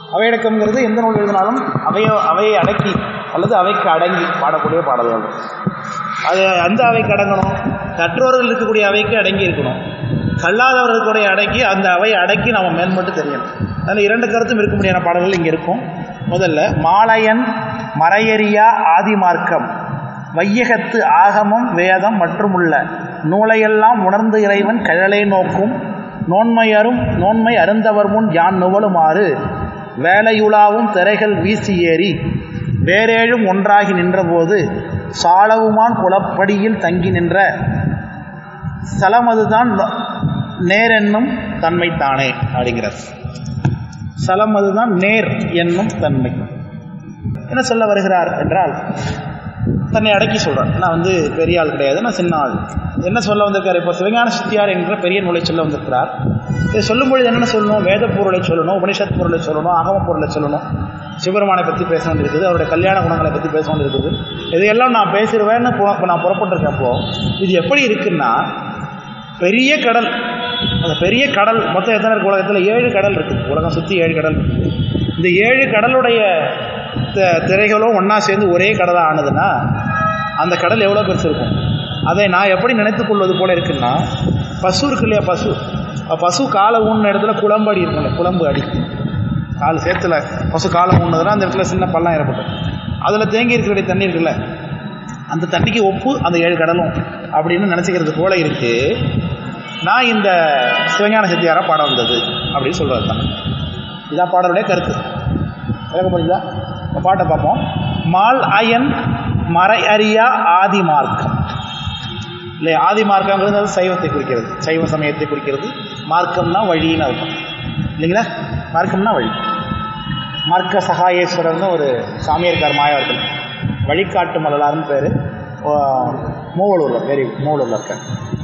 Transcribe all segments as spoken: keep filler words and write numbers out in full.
அவையடக்கம்ங்கிறது எந்த நூல் எழுதினாலும் அவையோ அவையை அடக்கி அல்லது அவைக்கு அடங்கி பாடக்கூடிய பாடல்கள். அது அந்த அவைக்கு அடங்கணும், கற்றோர்கள் இருக்கக்கூடிய அவைக்கு அடங்கி இருக்கணும், கல்லாதவர்களுடைய அடக்கி அந்த அவையை அடக்கி நம்ம மேல்மட்டு தெரியணும். அதில் இரண்டு கருத்தும் இருக்க முடியாத பாடல்கள் இங்கே இருக்கும். முதல்ல மாலையன் மறையறியா ஆதிமார்க்கம் வையகத்து ஆகமம் வேதம் மற்றும் உள்ள நூலையெல்லாம் உணர்ந்து இறைவன் கழலை நோக்கும் நோன்மையரும் நோன்மை அருந்தவர் முன் யான் நுவலுமாறு வேலையுலாவும் திரைகள் வீசி ஏறி வேறேழும் ஒன்றாகி நின்றபோது சாலவுமான் குலப்படியில் தங்கி நின்ற சலமதுதான் நேர் என்னும் தன்மைத்தானே அப்படிங்கிறார். சலம் அதுதான் நேர் என்னும் தன்மை. என்ன சொல்ல வருகிறார் என்றால், தன்னை அடக்கி சொல்கிறார். நான் வந்து பெரிய ஆள் கிடையாது, நான் சின்ன ஆள். என்ன சொல்ல வந்திருக்கார்? இப்போ சிவஞான சித்தியார் என்ற பெரிய நூலை சொல்ல வந்திருக்கிறார். இதை சொல்லும்பொழுது என்னென்ன சொல்லணும்? வேத பொருளை சொல்லணும், உபனிஷத் பொருளை சொல்லணும், ஆகம பொருளை சொல்லணும், சிவபெருமானை பற்றி பேச வேண்டியிருக்குது, அவருடைய கல்யாண குணங்களை பற்றி பேச வேண்டியிருக்குது. இதையெல்லாம் நான் பேசிடுவேன்னு இப்போ நான் புறப்பட்டிருக்கப்போ இது எப்படி இருக்குன்னா, பெரிய கடல், அந்த பெரிய கடல் மொத்தம் எத்தனை இருக்குது உலகத்தில்? ஏழு கடல் இருக்குது. உலகம் சுற்றி ஏழு கடல். இந்த ஏழு கடலுடைய திரைகளும் ஒன்றா சேர்ந்து ஒரே கடலாக ஆனதுன்னா அந்த கடல் எவ்வளோ பெருசு இருக்கும்? அதை நான் எப்படி நினைத்துக் கொள்வது போல இருக்குன்னா, பசு இருக்கு இல்லையா, பசு பசு காலை ஊன்ன இடத்துல குளம்படி இருக்குல்ல, குளம்பு அடி கால் சேத்துல பசு காலை ஊன்னதுன்னா அந்த இடத்துல சின்ன பள்ளம் ஏற்படும். அதில் தேங்கி இருக்கிற தண்ணி இருக்குல்ல, அந்த தண்ணிக்கு ஒப்பு அந்த ஏழு கடலும் அப்படின்னு நினச்சிக்கிறது போல இருக்கு. நான் இந்த சிவஞான சித்தியாரை பாட வந்தது அப்படின்னு சொல்கிறது தான். இதான் பாடலுடைய கருத்து. விளக்க புரியுதா? பாட்டை பார்ப்போம். மால் அயன் மறை அறியா ஆதி மார்க்கம் இல்லையா? ஆதி மார்க்கங்கிறது சைவத்தை குறிக்கிறது, சைவ சமயத்தை குறிக்கிறது. மார்க்கம்னா வழின்னு அர்த்தம் இல்லைங்களா? மார்க்கம்னா வழி. மார்க்க சகாயேஸ்வரர்னு ஒரு சாமியார்கார் மாயாவர்கள், வழிகாட்டு மலலார்னு பேர், மூவலூரில் வெரி மூவலூரில் இருக்கார்.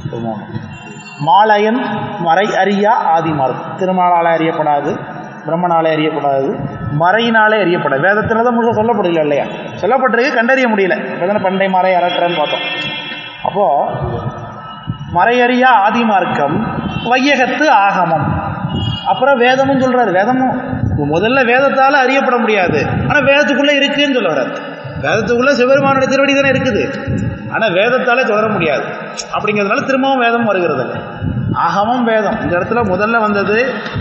மாலயன் மறை அறியா ஆதி மார்க்கம். திருமாலாலே அறியப்படாது, பிரம்மனாலே அறியப்படாது, மறையினாலே அறியப்படாது. வேதத்தில் தான் முழுக்க சொல்லப்படல இல்லையா? சொல்லப்பட்டிருக்கு, கண்டறிய முடியல. இப்போ தானே பண்டை மறை அரற்றன்னு பார்த்தோம். அப்போது மறையறியா ஆதி மார்க்கம் வையகத்து ஆகமம், அப்புறம் வேதமும் சொல்கிறாரு. வேதமும் முதல்ல வேதத்தால் அறியப்பட முடியாது, ஆனால் வேதத்துக்குள்ளே இருக்குதுன்னு சொல்ல வர்றாரு. வேதத்துக்குள்ளே சிவபெருமானுடைய திருவடி தானே இருக்குது, ஆனால் வேதத்தாலே தொடர முடியாது. அப்படிங்கிறதுனால திரும்பவும் வேதம் வருகிறது. ஆகமம் வேதம் இந்த இடத்துல முதல்ல வந்தது.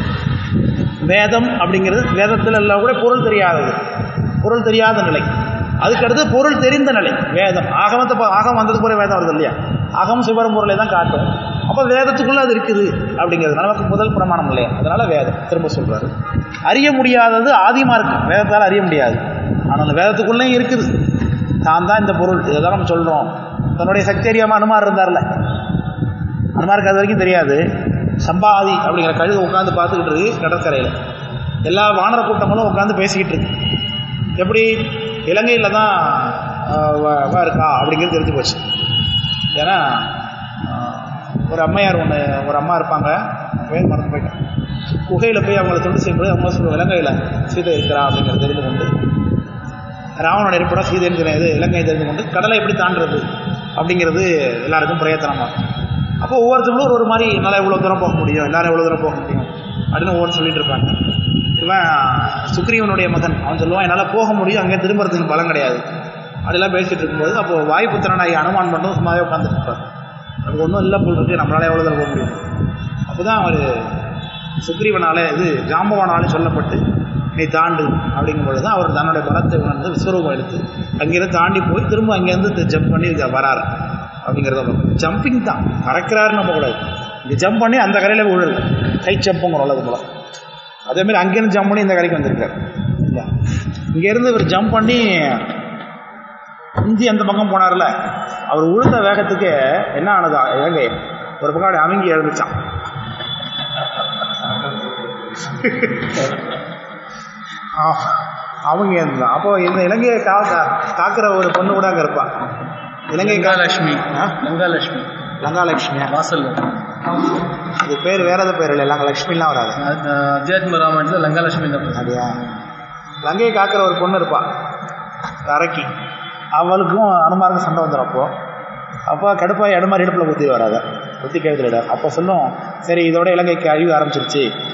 வேதம் அப்படிங்கிறது வேதத்தில் எல்லாம் கூட பொருள் தெரியாதது, பொருள் தெரியாத நிலை. அதுக்கடுத்து பொருள் தெரிந்த நிலை வேதம். ஆகமத்தை ஆகம் வந்ததுக்கு போகிற வேதம் வருது இல்லையா? ஆகம் சிவபெரும் பொருளை தான் காட்டும். அப்போ வேதத்துக்குள்ளே அது இருக்குது அப்படிங்கிறது நமக்கு முதல் பிரமாணம் இல்லையா? அதனால் வேதம் திரும்ப சொல்கிறாரு. அறிய முடியாதது ஆதிமார்க்கம், வேதத்தால் அறிய முடியாது. ஆனால் அந்த வேதத்துக்குள்ளேயும் இருக்குது. தான் தான் இந்த பொருள், இதை தான் நம்ம சொல்கிறோம். தன்னுடைய சக்தி அறியாமல் அனுமார் இருந்தார்ல, அனுமாருக்கு அது வரைக்கும் தெரியாது. சம்பாதி அப்படிங்கிற கழுகு உட்காந்து பார்த்துக்கிட்டு இருக்கு கடற்கரையில். எல்லா வானர கூட்டங்களும் உட்காந்து பேசிக்கிட்டு இருக்கு. எப்படி? இலங்கையில் தான் இருக்கா அப்படிங்கிறது தெரிஞ்சு போச்சு. ஏன்னா ஒரு அம்மையார் ஒன்று, ஒரு அம்மா இருப்பாங்க, பேர் மறந்து போயிட்டாங்க. குகையில் போய் அவங்கள தொண்டு செய்யும்போது அவங்க சொல்லுவாங்க, இலங்கையில் சீதை இருக்கிறா அப்படிங்கிறது தெரிந்து கொண்டு, ராவணோட இருப்படம் சீதைன்னு தெரியாது, இலங்கையை தெரிந்து கொண்டு கடலை எப்படி தாண்டுறது அப்படிங்கிறது எல்லாருக்கும் பிரயத்தனமாகும். அப்போ ஒவ்வொருத்தவங்களும் ஒரு ஒரு மாதிரி என்னால் எவ்வளோ தூரம் போக முடியும், எல்லோரும் எவ்வளோ தூரம் போக முடியும் அப்படின்னு ஒவ்வொரு சொல்லிட்டு இருப்பாங்க. இவன் சுக்ரீவனுடைய மகன், அவன் சொல்லுவான் என்னால் போக முடியும், அங்கே திரும்புறதுக்கு பலம் கிடையாது அப்படிலாம் பேசிகிட்டு இருக்கும்போது, அப்போது வாயுபுத்திரனாகி அனுமான் மட்டும் சும்மாவே உட்காந்துட்டு இருப்பார். நமக்கு ஒன்றும் இல்லை போல் இருக்குது, நம்மளால் எவ்வளோ தூரம் போக முடியும். அப்போ தான் அவர் சுக்ரீவனால் இது ஜாம்பவானாலும் சொல்லப்பட்டு நீ தாண்டு அப்படிங்கும்பொழுது தான் அவர் தன்னுடைய பலத்தை உணர்ந்து விஸ்வரூபம் எடுத்து அங்கேருந்து தாண்டி போய் திரும்ப அங்கேருந்து ஜம்ப் பண்ணி வராரு அப்படிங்கிறத. ஜம்பிங் தான் பறக்கிறாருன்னு நம்ம கூடாது. இங்கே ஜம்ப் பண்ணி அந்த கரையில் விழுது, கை ஜம்புங்கிற உள்ளது மூலம். அதேமாதிரி அங்கேருந்து ஜம்ப் பண்ணி இந்த கரைக்கு வந்திருக்காரு. இல்லை, இங்கேருந்து இவர் ஜம்ப் பண்ணி இந்தி அந்த பக்கம் போனார்ல, அவர் உழுந்த வேகத்துக்கு என்ன ஆனதா, இலங்கை ஒரு பக்கம் அப்படி அமைங்கி எழுந்துச்சான். அவங்க இருந்தான். அப்போ இந்த இலங்கையை காக்க காக்கிற ஒரு பொண்ணு கூட அங்கே இருப்பாள். இலங்கை லட்சுமி, லங்காலட்சுமி, லங்காலட்சுமியா வாசல், அது பேர் வேற எதாவது பேர் இல்லை, லங்கா லட்சுமிலாம் வராது. அத்தியாத்ம ராமாயணத்தில் லங்காலட்சுமி தான். அப்படியா? லங்கையை காக்கிற ஒரு பொண்ணு இருப்பாள் அரக்கி, அவளுக்கும் அனுமாருக்கும் சண்டை வந்துடும். அப்போ அப்போ கடுப்பாய் அனுமார் இடுப்பில் குத்தி வராத, குத்தி கேட்கல. அப்போ சொல்லும், சரி இதோட இலங்கைக்கு அழிவு ஆரம்பிச்சிருச்சு,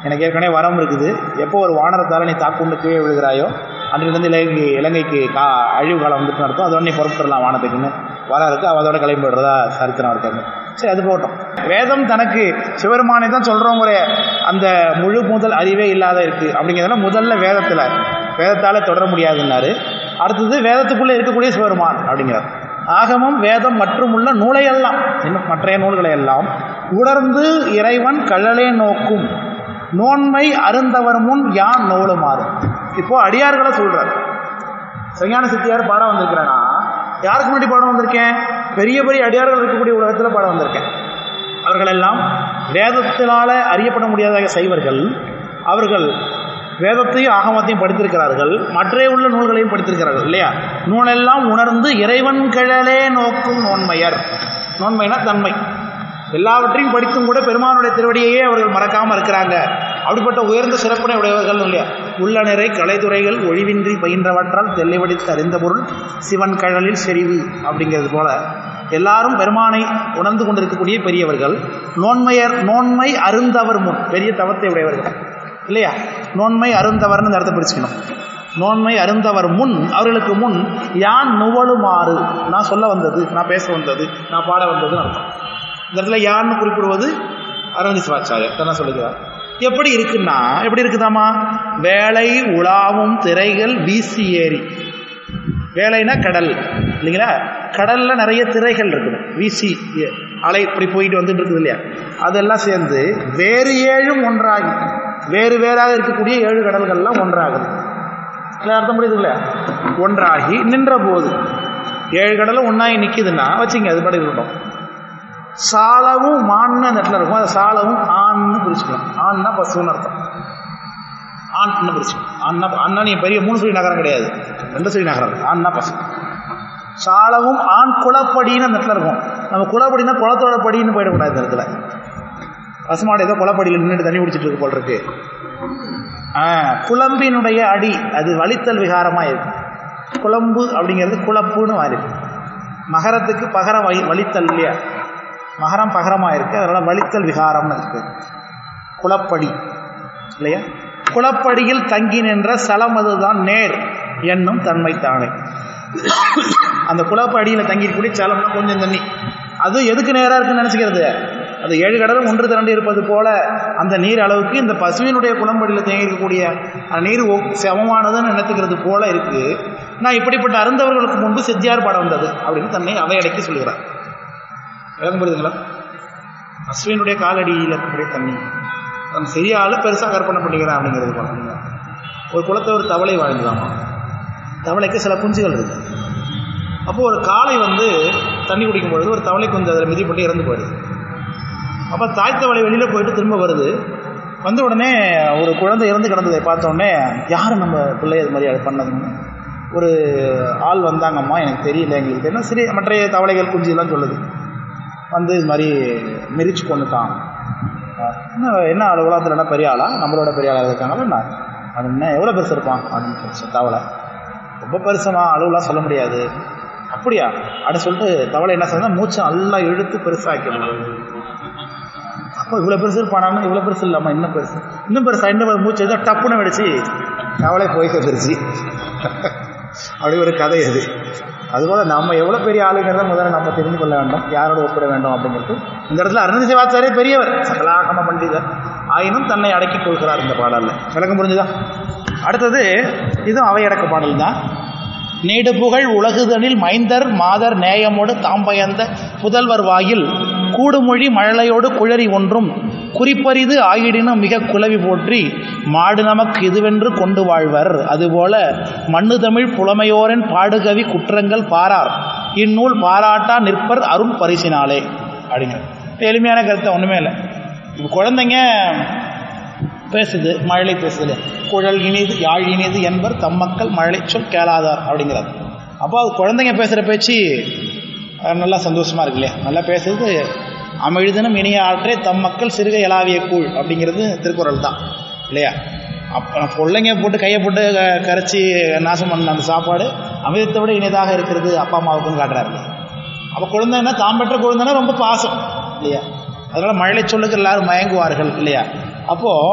எனக்கு ஏற்கனவே வரம் இருக்குது, எப்போ ஒரு வானரத்தால் நீ தாக்குண்டு கீழே விழுகிறாயோ அன்றிலிருந்து இலங்கை இலங்கைக்கு கா அழிவு காலம் வந்துட்டு நடத்தும், அதோட நீ புறப்பட்டுடலாம் வானத்துக்குன்னு வர இருக்கு. அதோட கிளம்பி விடுறதா சரித்திரம் இருக்காங்க. சரி, அது போட்டோம். வேதம் தனக்கு சிவருமானை தான் சொல்கிறோங்கிற அந்த முழு முதல் அறிவே இல்லாத இருக்குது அப்படிங்கிறதுனால முதல்ல வேதத்தில் வேதத்தால் தொடர முடியாதுன்னாரு. அடுத்தது வேதத்துக்குள்ளே இருக்கக்கூடிய சிவருமான் அப்படிங்கிறார். ஆகமம் வேதம் மற்றும் உள்ள நூலையெல்லாம் இன்னும் மற்றைய நூல்களை எல்லாம் உணர்ந்து இறைவன் கழலே நோக்கும் நோன்மை அருந்தவர் முன் யான் நூலுமாறு. இப்போ அடியார்களை சொல்றார். சிவஞான சித்தியார் பாடம் வந்திருக்கிறேன்னா யாருக்கு முன்னாடி பாடம் வந்திருக்கேன்? பெரிய பெரிய அடியார்கள் இருக்கக்கூடிய உலகத்தில் பாடம் வந்திருக்கேன். அவர்கள் எல்லாம் வேதத்தினால அறியப்பட முடியாத சைவர்கள். அவர்கள் வேதத்தையும் ஆகமத்தையும் படித்திருக்கிறார்கள், மற்ற உள்ள நூல்களையும் படித்திருக்கிறார்கள் இல்லையா? நூலெல்லாம் உணர்ந்து இறைவன் கழலே நோக்கும் நோன்மையர். நோன்மைனா தன்மை. எல்லாவற்றையும் படித்தும் கூட பெருமானுடைய திருவடியையே அவர்கள் மறக்காமல் இருக்கிறாங்க. அப்படிப்பட்ட உயர்ந்த சிறப்பினை உடையவர்கள் இல்லையா? உள்ள நிறை கலைத்துறைகள் ஒழிவின்றி பயின்றவற்றால் தெல்லைவடித்து அறிந்த பொருள் சிவன் கழலில் செறிவு அப்படிங்கிறது போல எல்லாரும் பெருமானை உணர்ந்து கொண்டிருக்கக்கூடிய பெரியவர்கள். நோன்மையர் நோன்மை அருந்தவர் முன் பெரிய தவத்தை உடையவர்கள் இல்லையா? நோன்மை அருந்தவர்னு இந்த இடத்தை பிரிச்சுக்கணும். நோன்மை அருந்தவர் முன் அவர்களுக்கு முன் யான் நுவலுமாறு நான் சொல்ல வந்தது, நான் பேச வந்தது, நான் பாட வந்ததுன்னு அர்த்தம். இந்த இடத்துல யான்னு குறிப்பிடுவது அரவிந்த் சிவாச்சாரியர் தான் சொல்லுகிறார். எப்படி இருக்குன்னா எப்படி இருக்குதாமா? வேலை உலாவும் திரைகள் வீசி ஏறி. வேலைனா கடல் இல்லைங்களா? கடல்ல நிறைய திரைகள் இருக்குது, வீசி அலை இப்படி போயிட்டு வந்துட்டு இருக்குது இல்லையா? அதெல்லாம் சேர்ந்து வேறு ஏழும் ஒன்றாகி வேறு வேறாக இருக்கக்கூடிய ஏழு கடல்கள்லாம் ஒன்றாகுது. அர்த்தம் புரியுது இல்லையா? ஒன்றாகி நின்ற போது ஏழு கடலும் ஒன்றாகி நிற்குதுன்னா வச்சுங்க, அது பாட்டு இருக்கட்டும். சாலவும் மான்னு அந்த இடத்துல இருக்கும். அதை சாலவும் ஆண்னு பிரிச்சுக்கலாம். ஆண்னா பசுன்னு அர்த்தம். ஆண்னு பிரிச்சுக்கலாம். ஆண்னா ஆண்னா நீ பெரிய மூணு சொல்லி நகரம் கிடையாது, ரெண்டு சொல்லி நகரம். ஆண்னா பசு. சாலவும் ஆண் குளப்படின்னு அந்த இடத்துல இருக்கும். நம்ம குளப்படினா குளத்தோட படின்னு போயிடக்கூடாது. இந்த இடத்துல பசுமாடு ஏதோ குளப்படியில் நின்றுட்டு தண்ணி குடிச்சிட்டு இருக்கு போல் இருக்கு. ஆஹ் குழம்பினுடைய அடி அது வலித்தல் விகாரமாக இருக்கு. குழம்பு அப்படிங்கிறது குழப்புன்னு மாறி இருக்கு. மகரத்துக்கு பகரம் வலி வலித்தல் இல்லையா? மகரம் பகரமாக இருக்குது, அதனால் வலித்தல் விகாரம்னு இருக்கு. குளப்படி இல்லையா? குளப்படியில் தங்கி நின்ற சலமதுதான் நேர் என்னும் தன்மைத்தானே. அந்த குளப்படியில் தங்கிக்கூடிய சலம்னா கொஞ்சம் தண்ணி, அது எதுக்கு நேராக இருக்குன்னு நினச்சிக்கிறது? அது ஏழு கடலும் ஒன்று திரண்டு இருப்பது போல அந்த நீர் அளவுக்கு இந்த பசுவினுடைய குளம்படியில் தேங்கி இருக்கக்கூடிய நீர் சமமானதுன்னு நினைத்துக்கிறது போல இருக்கு. நான் இப்படிப்பட்ட அருந்தவர்களுக்கு முன்பு செத்தியார் பாடம் வந்தது அப்படின்னு தன்னை அவையடைக்கி சொல்கிறார். விளக்கம் புரியுதுங்களா? அஸ்வினுடைய காலடியில் இருக்கக்கூடிய தண்ணி நம்ம சரியால பெருசாக கற்பனை பண்ணிக்கிறேன் அப்படிங்கிறது போல. ஒரு குளத்தை ஒரு தவளை வாழ்ந்துதாமா. தவளைக்கு சில குஞ்சுகள் இருக்குது. அப்போது ஒரு காளை வந்து தண்ணி குடிக்கும் பொழுது ஒரு தவளை குஞ்சு அதில் மிதிப்பட்டு இறந்து போயிடுது. அப்போ தாய் தவளை வெளியில் போயிட்டு திரும்ப வருது. வந்த உடனே ஒரு குழந்தை இறந்து கிடந்ததை பார்த்தோடனே யார் நம்ம பிள்ளை அது மாதிரி அது பண்ணதுன்னு ஒரு ஆள் வந்தாங்கம்மா, எனக்கு தெரியல, எங்களுக்கு என்ன சரி மற்ற தவளைகள் குஞ்சுலாம் சொல்லுது. வந்து இது மாதிரி மிரிச்சு கொண்டுட்டான். என்ன என்ன ஆள் உலகத்தில் என்ன பெரிய ஆளா, நம்மளோட பெரிய ஆளாக இருக்காங்களா என்ன? அது என்ன எவ்வளோ பெருசு இருப்பான் அப்படின்னு தவளை. ரொம்ப பெருசுமா, அளவுலாம் சொல்ல முடியாது. அப்படியா அப்படின்னு சொல்லிட்டு தவளை என்ன செய்யணும், மூச்சை நல்லா இழுத்து பெருசாக்கணும். அப்போ இவ்வளோ பெருசு இருப்பானான்னு, இவ்வளோ பெருசு இல்லாமல் இன்னும் பெருசு இன்னும் பெருசா இன்னும் மூச்சு எதோ டப்புன்னு வெடிச்சு தவளை போய்க்க பெருசு. அப்படி ஒரு கதை அது. அதுபோல் நம்ம எவ்வளோ பெரிய ஆளுங்கிறத முதல்ல நம்ம தெரிந்து கொள்ள வேண்டும், யாரோட ஒப்பிட வேண்டும் அப்படிங்கிறது. இந்த இடத்துல அரவிந்த் சிவாச்சாரியர் பெரியவர், சகலாகம பண்டிதர், ஆயினும் தன்னை அடக்கிக் கொள்கிறார் இந்த பாடலில். விளக்கம் புரிஞ்சுதா? அடுத்தது இதுவும் அவையடக்க பாடல் தான். நீடு புகழ் உலகுதனில் மைந்தர் மாதர் நேயமோடு தாம்பயந்த புதல்வர் வாயில் கூடுமொழி மழலையோடு குழறி ஒன்றும் குறிப்பறிது ஆயிடினும் மிக குலவி போற்றி மாடு நமக்கு இதுவென்று கொண்டு வாழ்வர். அதுபோல மண்ணு தமிழ் புலமையோரின் பாடுகவி குற்றங்கள் பாரார் இந்நூல் பாராட்டா நிற்பர் அருள் பரிசினாலே அப்படிங்கிற எளிமையான கருத்தை. ஒன்றுமே இல்லை. இப்போ குழந்தைங்க பேசுது, மழலை பேசுது, குழல் இனிது யாழ் இனிது என்பர் தம் மக்கள் மழலை சொல் கேளாதார் அப்படிங்கிறார். அப்போ அது குழந்தைங்க பேசுகிற பேச்சு நல்லா சந்தோஷமாக இருக்கு இல்லையா? நல்லா பேசுறது. அமிழ்தினும் இனிய ஆற்றே தம் மக்கள் சிறுகை எலாவிய கூழ் அப்படிங்கிறது திருக்குறள் தான் இல்லையா? அப்போ பிள்ளைங்க போட்டு கையை போட்டு கரைச்சி நாசம் பண்ண அந்த சாப்பாடு அமிர்தத்தை விட இனிதாக இருக்கிறது அப்பா அம்மாவுக்குன்னு காட்டுறாரு. அப்போ குழந்தைன்னா தாம் பெற்ற குழந்தைன்னா ரொம்ப பாசம் இல்லையா? அதனால் மழலை சொல்லுக்கு எல்லாரும் மயங்குவார்கள் இல்லையா? அப்போது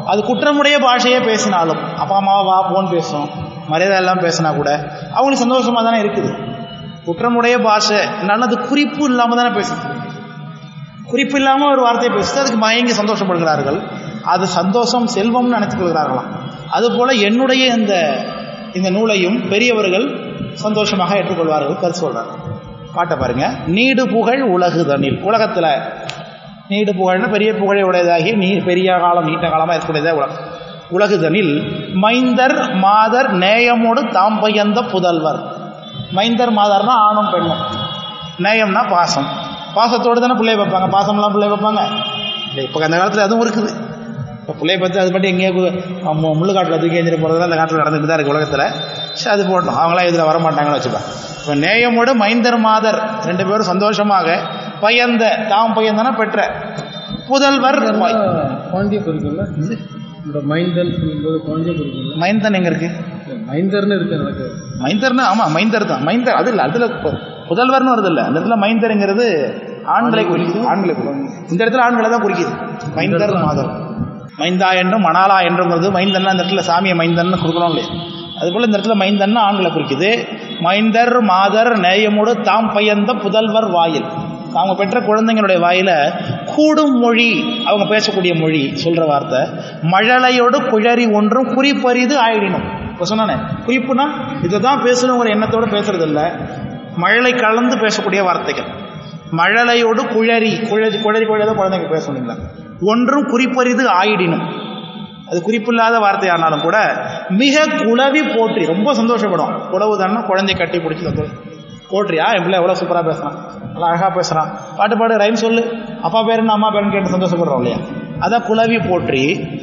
அது குற்றமுடைய பாஷையே பேசினாலும், அப்பா அம்மாவை வா போன்னு பேசும், மரியாதை எல்லாம் பேசினா கூட அவங்களுக்கு சந்தோஷமாக தானே இருக்குது. குற்றமுடைய பாஷை நல்லது குறிப்பு இல்லாமல் தானே பேசுது. குறிப்பு இல்லாமல் ஒரு வார்த்தையை பேசுது, அதுக்கு மயங்கி சந்தோஷப்படுகிறார்கள். அது சந்தோஷம் செல்வம்னு நினைத்துக் கொள்கிறார்களாம். அதுபோல என்னுடைய இந்த இந்த நூலையும் பெரியவர்கள் சந்தோஷமாக ஏற்றுக்கொள்வார்கள். கருத்து சொல்றாங்க. பாட்டை பாருங்க. நீடு புகழ் உலகுதனில், உலகத்தில் நீடு புகழ்னா பெரிய புகழை உடையதாகி நீ பெரிய காலம் நீண்ட காலமாக இருக்கக்கூடியதே உலகம். உலகுதனில் மைந்தர் மாதர் நேயமோடு தாம் பயந்த புதல்வர். மைந்தர் மாதர்னா ஆணும் பெண்ணும், நேயம்னா பாசம். பாசத்தோடு தானே பிள்ளைய வைப்பாங்க. பாசம்லாம் பிள்ளைய வைப்பாங்க. இப்போ அந்த காலத்தில் அதுவும் இருக்குது. இப்போ பிள்ளைய பார்த்து அது மட்டும் எங்கேயோ முள்ளுக்காட்டில் தூக்கி எஞ்சிட்டு போகிறதுலாம் அந்த காலத்தில் நடந்துட்டு தான் இருக்குது உலகத்தில். சரி, அது போட்டோம், அவங்களாம் இதில் வரமாட்டாங்கன்னு வச்சுப்பாங்க. இப்போ நேயமோடு மைந்தர் மாதர் ரெண்டு பேரும் சந்தோஷமாக பயந்த தாம் பயந்தனா பெற்ற புதல்வர். பாண்டிய குறிக்கல மைந்தன் பாண்டிய குறிக்கல. மைந்தன் எங்க இருக்கு? மைந்தர்னு இருக்கு. மைந்தர்னு ஆமா மைந்தர் தான். மைந்தர் அது இல்லை, அதுல புதல்வர்னு வருது இல்லை. அந்த இடத்துல மைந்தருங்கிறது ஆண்களை குறிக்குது. ஆண்களை இந்த இடத்துல ஆண்களை தான் குறிக்குது. மைந்தர் மாதர், மைந்தா என்றும் மணாலா என்றுங்கிறது மைந்தன்னா இந்த இடத்துல சாமியை மைந்தன்னு கொடுக்கணும் இல்லையா? அதுபோல் இந்த இடத்துல மைந்தன்னா ஆண்களை குறிக்குது. மைந்தர் மாதர் நேயமோடு தாம் பயந்த புதல்வர் வாயில், அவங்க பெற்ற குழந்தைங்களுடைய வாயில கூடும் மொழி, அவங்க பேசக்கூடிய மொழி சொல்ற வார்த்தை, மழலையோடு குழறி ஒன்றும் குறிப்பறிது ஆயிடணும். இப்போ சொன்னானே குறிப்புனா இதை தான் பேசணுங்கிற எண்ணத்தோடு பேசுறது இல்லை, மழலை கலந்து பேசக்கூடிய வார்த்தைகள். மழலையோடு குழறி குழறி குழறி குழறி குழந்தைங்க பேசணுங்களா, ஒன்றும் குறிப்பறிது ஆயிடினும், அது குறிப்பில்லாத வார்த்தை ஆனாலும் கூட மிக குளவி போற்றி ரொம்ப சந்தோஷப்படும். குளவு தானே குழந்தை கட்டி பிடிச்சி சந்தோஷம். போற்றியா என் பிள்ளை எவ்வளோ சூப்பராக பேசுகிறான், நல்லா அழகாக பேசுகிறான், பாட்டு பாடு ரைம் சொல்லு, அப்பா பேருன்னு அம்மா பேருன்னு கேட்டு சந்தோஷப்படுறோம் இல்லையா? அதான் குளவி போற்றி.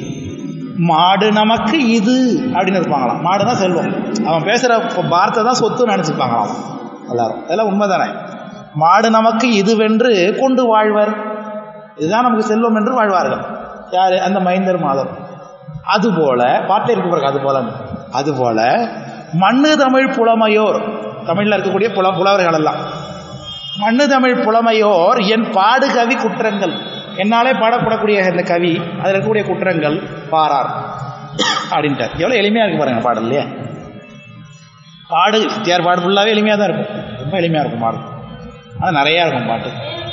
மாடு நமக்கு இது அப்படின்னு இருப்பாங்களாம். மாடு தான் செல்வம், அவன் பேசுகிற வார்த்தை தான் சொத்துன்னு நினச்சிப்பாங்களாம் எல்லாரும். அதெல்லாம் உண்மை தானே? மாடு நமக்கு இதுவென்று கொண்டு வாழ்வர், இதுதான் நமக்கு செல்வம் என்று வாழ்வார்கள். யார்? அந்த மைந்தர் மாதர். அதுபோல பாட்டே இருக்கு பாருங்க. அதுபோல அதுபோல மண்ணு தமிழ் புலமையோர், தமிழில் இருக்கக்கூடிய புல புலவர்கள் எல்லாம் மண்ணு தமிழ் புலமையோர் என் பாடு கவி குற்றங்கள், என்னாலே பாடப்படக்கூடிய இந்த கவி அதில் இருக்கக்கூடிய குற்றங்கள் பாரார் அப்படின்ட்டார். எவ்வளோ எளிமையாக இருக்கு பாருங்க பாடல் இல்லையா? பாடு சித்தியார் பாடு ஃபுல்லாகவே எளிமையாக தான் இருக்கும், ரொம்ப எளிமையாக இருக்கும் பாடு. ஆனால் நிறையா இருக்கும் பாட்டு.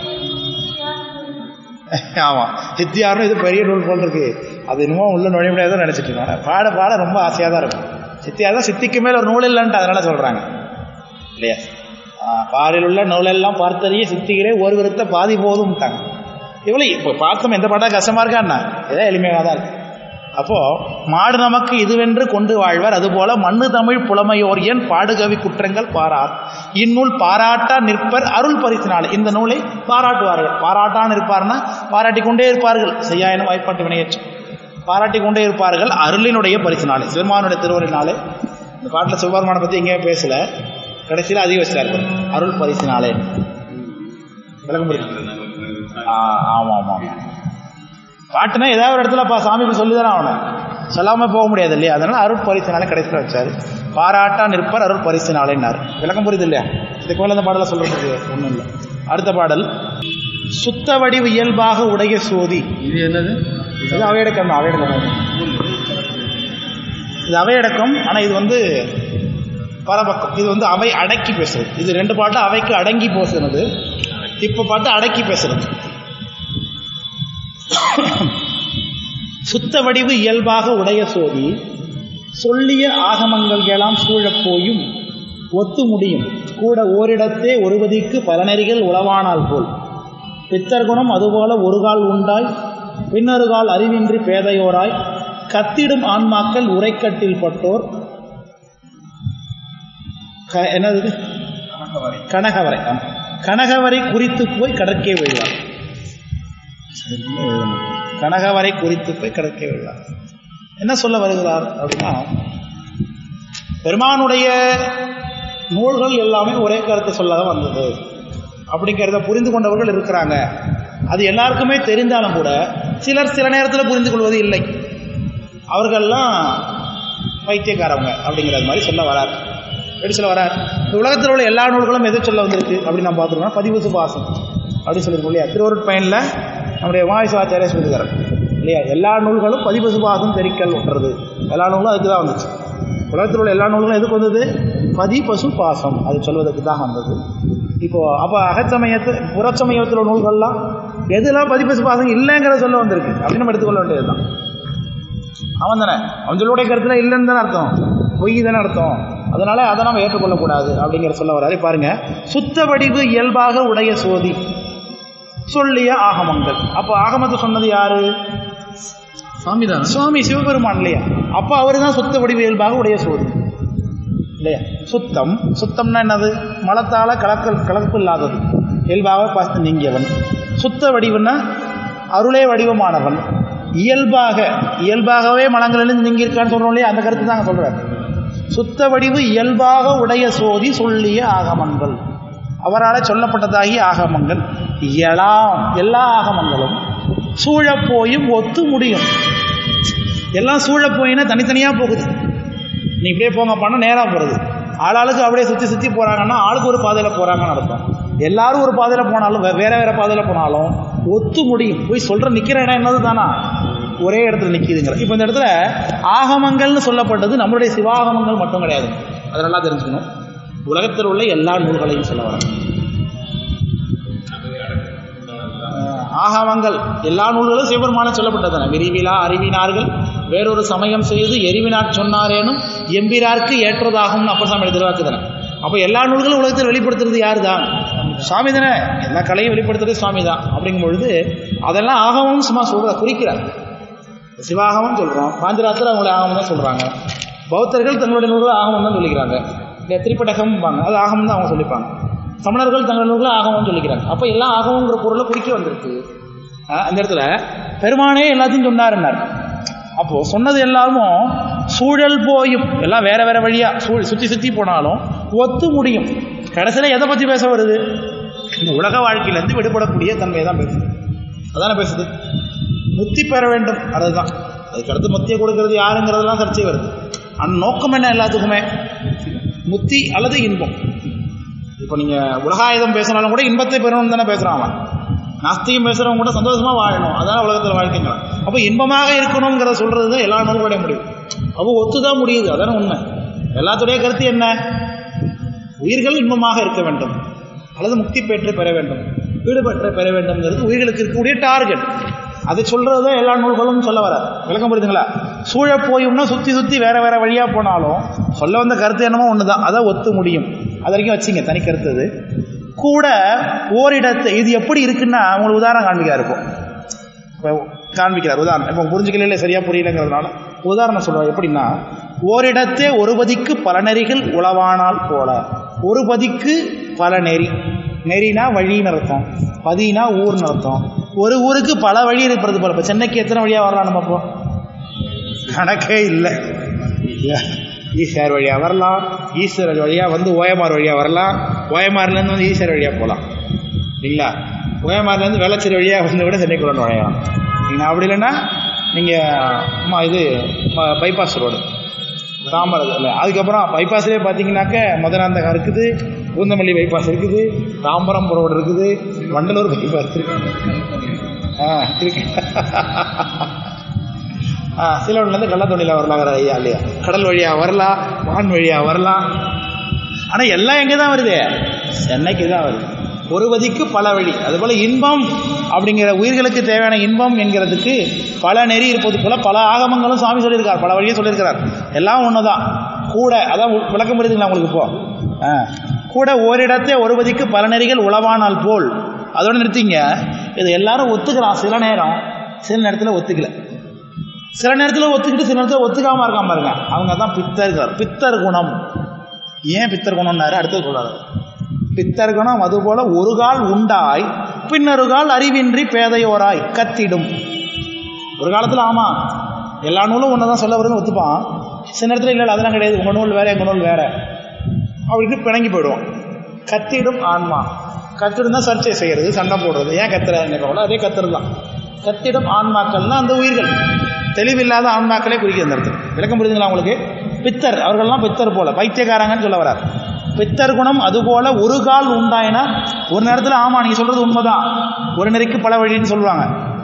ஆமாம், சித்தியாரும் இது பெரிய நூல் போல் இருக்கு, அது இன்னும் உள்ள நுழைய முடியாதான் நினச்சிட்டு இருக்காங்க. பாட பாட ரொம்ப ஆசையாக தான் இருக்கும். சித்தியார் தான் சித்திக்கு மேலே ஒரு நூல் இல்லைன்ட்டு அதனால சொல்கிறாங்க இல்லையா? பாரில் உள்ள நூலெல்லாம் பார்த்தறிய சித்திகளே ஒரு விருத்த பாதி போதும்ட்டாங்க. இவ்வளோ இப்போ பார்த்தோம், எந்த பாட்டா கஷ்டமாக இருக்கான்னா ஏதோ எளிமையாக தான் இருக்கு. அப்போது மாடு நமக்கு இதுவென்று கொண்டு வாழ்வார், அதுபோல மண்ணு தமிழ் புலமையோர் என் பாடுகவி குற்றங்கள் பாரார், இந்நூல் பாராட்டா நிற்பர் அருள் பரிசினாலே. இந்த நூலை பாராட்டுவார்கள். பாராட்டான்னு இருப்பார்னா பாராட்டி கொண்டே இருப்பார்கள், செய்யாயினும் வாய்ப்பாட்டு வினையேற்று பாராட்டி கொண்டே இருப்பார்கள் அருளினுடைய பரிசினாலே, சிவபெருமானுடைய திருவருளினாலே. இந்த பாட்டில் சிவபெருமானை பற்றி எங்கேயும் பேசல, கடைசியில் அதிக வச்சிருக்காரு அருள் பரிசினாலே. விளக்கம் புரியுது? ஆமாம் ஆமாம், பாட்டுனா ஏதாவது ஒரு இடத்துல பா சாமிக்கு சொல்லி தானே ஆகணும், சொல்லாமல் போக முடியாது இல்லையா? அதனால அருள் பரிசினாலே கடைசியில் வச்சார். பாராட்டா நிற்பர் அருள் பரிசினாலேன்னார். விளக்கம் புரியுது இல்லையா? இதுக்கு மேலே இந்த பாடலை சொல்றதுக்கு ஒன்றும் இல்லை. அடுத்த பாடல் சுத்த வடிவு இயல்பாக உடைய சோதி. இது என்னது? இது அவையடக்கம் தான். அவையடக்கம் இது அவையடக்கம். ஆனால் இது வந்து பரபக்கம். இது வந்து அவை அடக்கி பேசுறது. இது ரெண்டு பாட்டு அவைக்கு அடங்கி பேசுறது, இப்போ பாட்டு அடக்கி பேசுறது. சுத்த வடிவு இயல்பாக உடைய சோதி சொல்லிய ஆகமங்கள் எல்லாம் சூழப் போயும் ஒத்து முடியும் கூட ஓரிடத்தே ஒருவதிக்கு பலநெறிகள் உளவானால் போல் பித்தர்குணம் அதுபோல ஒரு கால் உண்டாய் பின்னொரு கால் அறிவின்றி பேதையோராய் கத்திடும் ஆன்மாக்கள் உரைக்கட்டில் பட்டோர் என்னது கனகவரை கனகவரை குறித்து போய் கடற்கே விழுவார். கனகவரை குறித்து போய் கடற்கே விழுவார். என்ன சொல்ல வருகிறார் அப்படின்னா, பெருமானுடைய நூல்கள் எல்லாமே ஒரே கருத்தை சொல்லதான் வந்தது அப்படிங்கிறத புரிந்து கொண்டவர்கள் இருக்கிறாங்க. அது எல்லாருக்குமே தெரிந்தாலும் கூட சிலர் சில நேரத்தில் புரிந்து கொள்வது இல்லை. அவர்கள்லாம் பைத்தியக்காரவங்க அப்படிங்கிறது மாதிரி சொல்ல வரார். எப்படி சொல்ல வரார்? இந்த உலகத்தில் உள்ள எல்லா நூல்களும் எதை சொல்ல வந்திருக்கு அப்படின்னு நம்ம பார்த்துருக்கோம். பதிவு சுபாசம் அப்படின்னு சொல்லியிருக்கோம் இல்லையா? திருவருட் பயனில் நம்முடைய உமாவிஸ்வாச்சாரியா சொல்லியிருக்காரு. இல்லையா? எல்லா நூல்களும் பதிபசுபாசம் தெரிக்கல் ஒன்றது, எல்லா நூலும் அதுக்கு தான் வந்துச்சு. உலகத்தில் உள்ள எல்லா நூல்களும் எதுக்கு வந்தது? பதி பசு பாசம் அது சொல்வதற்கு தான் வந்தது. இப்போது அப்போ அகச்சமயத்து புறச்சமயத்தில் உள்ள நூல்கள்லாம் எதுலாம் பதிபசு பாசம் இல்லைங்கிற சொல்ல வந்திருக்கு அப்படின்னு நம்ம எடுத்துக்கொள்ள வேண்டியது தான். அவன் தானே அவன் சொல்லுடைய கருத்தில் இல்லைன்னு தானே அர்த்தம், பொய் தானே அர்த்தம். அதனால அதை நம்ம ஏற்றுக்கொள்ளக்கூடாது அப்படிங்கிற சொல்ல வராரு. பாருங்க, சுத்த வடிவு இயல்பாக உடைய சோதி சொல்லிய ஆகமங்கள். அப்போ ஆகமத்தை சொன்னது யாரு? சாமி தான், சுவாமி சிவபெருமான் இல்லையா? அப்போ அவரு தான் சுத்த வடிவு இயல்பாக உடைய சோதி இல்லையா? சுத்தம், சுத்தம்னா என்னது? மலத்தால கலக்கல் கலப்பு இல்லாதது, இயல்பாக பார்த்து நீங்கியவன். சுத்த வடிவுன்னா அருளே வடிவமானவன். இயல்பாக இயல்பாகவே மலங்களிலிருந்து நீங்கியிருக்கான்னு சொல்றோம் இல்லையா? அந்த கருத்து தாங்க சொல்றாரு. சுத்த வடிவு இயல்பாக உடைய சோதி சொல்லிய ஆகமங்கள், அவரால் சொல்லப்பட்டதாகி ஆகமங்கள். எல்லாம் எல்லா ஆகமங்களும் சூழப்போயும் ஒத்து முடியும். எல்லாம் சூழப்போயினா தனித்தனியாக போகுது. நீ இப்படியே போங்க பண்ண நேராக போகிறது. ஆளாளுக்கு அப்படியே சுற்றி சுற்றி போகிறாங்கன்னா ஆளுக்கு ஒரு பாதையில் போகிறாங்கன்னு அர்த்தம். எல்லாரும் ஒரு பாதையில் போனாலும் வேற வேற பாதையில் போனாலும் ஒத்து முடியும். போய் சொல்கிற நிற்கிற இடம் என்னது தானா? ஒரே இடத்துல நிற்கிதுங்கிற. இப்போ இந்த இடத்துல ஆகமங்கள்னு சொல்லப்பட்டது நம்மளுடைய சிவாகமங்கள் மட்டும் கிடையாது. அதெல்லாம் தெரிஞ்சுக்கணும். உலகத்தில் உள்ள எல்லா நூல்களையும் சொல்ல வர ஆகமங்கள் எல்லா நூல்களும் சிவபெருமான சொல்லப்பட்டதான. விரிவிலா அறிவினார்கள் வேறொரு சமயம் செய்து எரிவினார் சொன்னாரேனும் எம்பிரார்க்கு ஏற்றதாகும் அப்பர் சாமி திருவாக்குதானே. அப்போ எல்லா நூல்களும் உலகத்தில் வெளிப்படுத்துறது யாரு தான்? சுவாமி தானே. எல்லா கலையும் வெளிப்படுத்துறது சுவாமி தான். அப்படிங்கும் பொழுது அதெல்லாம் ஆகமும் சும்மா சொல்ற குறிக்கிறார். சிவாகமம் சொல்கிறோம், பாஞ்சராத்திரம் அவங்களுடைய ஆகமம் தான் சொல்கிறாங்க. பௌத்தர்கள் தங்களுடைய நூல்களை ஆகமம் தான் சொல்லிக்கிறாங்க. இந்த திரிப்படகம் அது ஆகமம் தான் அவங்க சொல்லிப்பாங்க. தமிழர்கள் தங்கள் நூல்களை ஆகமம் சொல்லிக்கிறாங்க. அப்போ எல்லாம் ஆகமங்கிற பொருளை குறிக்க வந்திருக்கு. அந்த இடத்துல பெருமானே எல்லாத்தையும் சொன்னாருன்னார். அப்போது சொன்னது எல்லாமும் சூழல் போயும் எல்லாம் வேற வேற வழியாக சூ சுற்றி சுற்றி போனாலும் ஒத்து முடியும். கடைசியில் எதை பற்றி பேச வருது? இந்த உலக வாழ்க்கையிலேருந்து விடுபடக்கூடிய தன்மையை தான் பேசுது. அதானே பேசுது. முத்தி பெற வேண்டும், அதுதான். அதுக்கடுத்து முத்தியை கொடுக்கறது யாருங்கிறதுலாம் சர்ச்சை வருது. அந்த நோக்கம் என்ன? எல்லாத்துக்குமே முத்தி அல்லது இன்பம். இப்போ நீங்கள் உலகாயுதம் பேசினாலும் கூட இன்பத்தை பெறணும்னு தானே பேசுகிறான் அவன். நாஸ்திகம் பேசுகிறவங்க கூட சந்தோஷமாக வாழணும், அதான் உலகத்தில் வாழ்க்கைங்க. அப்போ இன்பமாக இருக்கணுங்கிறத சொல்கிறது தான் எல்லா நூல்களுடைய முடிவு. அப்போ ஒத்து தான் முடியுது, அதான உண்மை. எல்லாத்துடைய கருத்து என்ன? உயிர்கள் இன்பமாக இருக்க வேண்டும் அல்லது முக்தி பெற்று பெற வேண்டும், வீடு பெற்று பெற வேண்டும்ங்கிறது உயிர்களுக்கு இருக்கக்கூடிய டார்கெட். அதை சொல்கிறது தான் எல்லா நூல்களும் சொல்ல வர. விளக்கம் புரியுதுங்களா? சூழ போயும்னா சுற்றி சுற்றி வேற வேற வழியாக போனாலும் சொல்ல வந்த கருத்து என்னமோ ஒன்று தான், அதை ஒத்து முடியும். அது வரைக்கும் வச்சுங்க, தனி கருத்து. அது கூட ஓரிடத்து இது எப்படி இருக்குன்னா உங்களுக்கு உதாரணம் காண்பிக்காரு. இப்போ காண்பிக்கிறார் உதாரணம். இப்போ புரிஞ்சுக்கல, சரியா புரியலைங்கிறதுனால உதாரணம் சொல்லுவார். எப்படின்னா, ஓரிடத்தே ஒரு பதிக்கு பல நெறிகள் உளவானால் போல. ஒரு பதிக்கு பல நெறி, நெறினா வழின்னு அர்த்தம், பதினா ஊர்னு அர்த்தம். ஒரு ஊருக்கு பல வழி இருக்கிறது போல. இப்போ சென்னைக்கு எத்தனை வழியாக வரலாம் நம்ம? இப்போ கணக்கே இல்லை. ஈஸ்வர் வழியாக வரலாம், ஈஸ்வரர் வழியாக வந்து ஓயமார் வழியாக வரலாம், ஓயமாரிலேருந்து வந்து ஈஸ்வர் வழியாக போகலாம் இல்லைங்களா? ஓயமாரிலேருந்து வெள்ளச்சேரி வழியாக வந்து விட சென்னைக்குள்ள நுழையலாம். நீங்கள் அப்படி இல்லைன்னா நீங்கள் இது பைபாஸ் ரோடு தாம்பரம் இல்லை, அதுக்கப்புறம் பைபாஸ்லேயே பார்த்தீங்கன்னாக்க மதுராந்தகம் இருக்குது, பூந்தமல்லி பைபாஸ் இருக்குது, தாம்பரம் ரோடு இருக்குது, வண்டலூர் பைபாஸ் இருக்குது. ஆ இருக்கு. ஆ சிலவன்லேருந்து கள்ளத்தொண்டியில் வரலாங்கிற ஐயா இல்லையா? கடல் வழியாக வரலாம், வான் வழியாக வரலாம். ஆனால் எல்லாம் எங்கே தான் வருது? சென்னைக்கு தான் வருது. ஒரு வதிக்கு பல வழி. அதுபோல் இன்பம் அப்படிங்கிற உயிர்களுக்கு தேவையான இன்பம் என்கிறதுக்கு பல நெறி இருப்பது போல பல ஆகமங்களும் சாமி சொல்லியிருக்கார், பல வழியை சொல்லியிருக்கிறார். எல்லாம் ஒன்று தான் கூட. அதான் விளக்கம் புரியுதுங்களா உங்களுக்கு? இப்போ ஆ கூட ஓரிடத்தே ஒரு வதிக்கு பல நெறிகள் உளவானால் போல். அதோடு நிறுத்திங்க. இது எல்லாரும் ஒத்துக்கிறான். சில நேரம் சில நேரத்தில் ஒத்துக்கல, சில நேரத்தில் ஒத்துக்கிட்டு சில நேரத்தில் ஒத்துக்காமல் இருக்காம பாருங்க. அவங்க தான் பித்தர்கள். பித்தர் குணம். ஏன் பித்தர் குணம்னாரு அடுத்தது சொல்றாரு. பித்தர் குணம் அதுபோல ஒரு கால் உண்டாய் பின்னொரு கால் அறிவின்றி பேதையோராய் கத்திடும். ஒரு காலத்தில் ஆமாம் எல்லா நூலும் ஒன்று தான் சொல்ல வருதுன்னு ஒத்துப்பான். சில நேரத்தில் இல்லை, அதெல்லாம் கிடையாது, உங்கள் நூல் வேற எங்கள் நூல் வேற அப்படின்னு பிணங்கி போயிடுவோம். கத்திடும் ஆன்மா. கத்திடும் தான் சர்ச்சை செய்கிறது, சண்டை போடுறது. ஏன் கத்துறாங்க? அதே கத்துறது தான். கத்திடும் ஆன்மாக்கள்னா அந்த உயிர்கள், தெளிவில்லாத ஆன்மாக்களே குறிக்கிற அந்த இடத்துல. விளக்கம் புரியுதுங்களா உங்களுக்கு? பித்தர் அவர்கள்லாம் பித்தர் போல பைத்தியக்காரங்கன்னு சொல்ல வரார். பித்தர் குணம் அதுபோல ஒரு கால் உண்டாயினா ஒரு நேரத்தில் ஆமாம் நீங்கள் சொல்கிறது உண்மைதான், ஒரு நெறிக்கு பல வழின்னு சொல்லுவாங்க.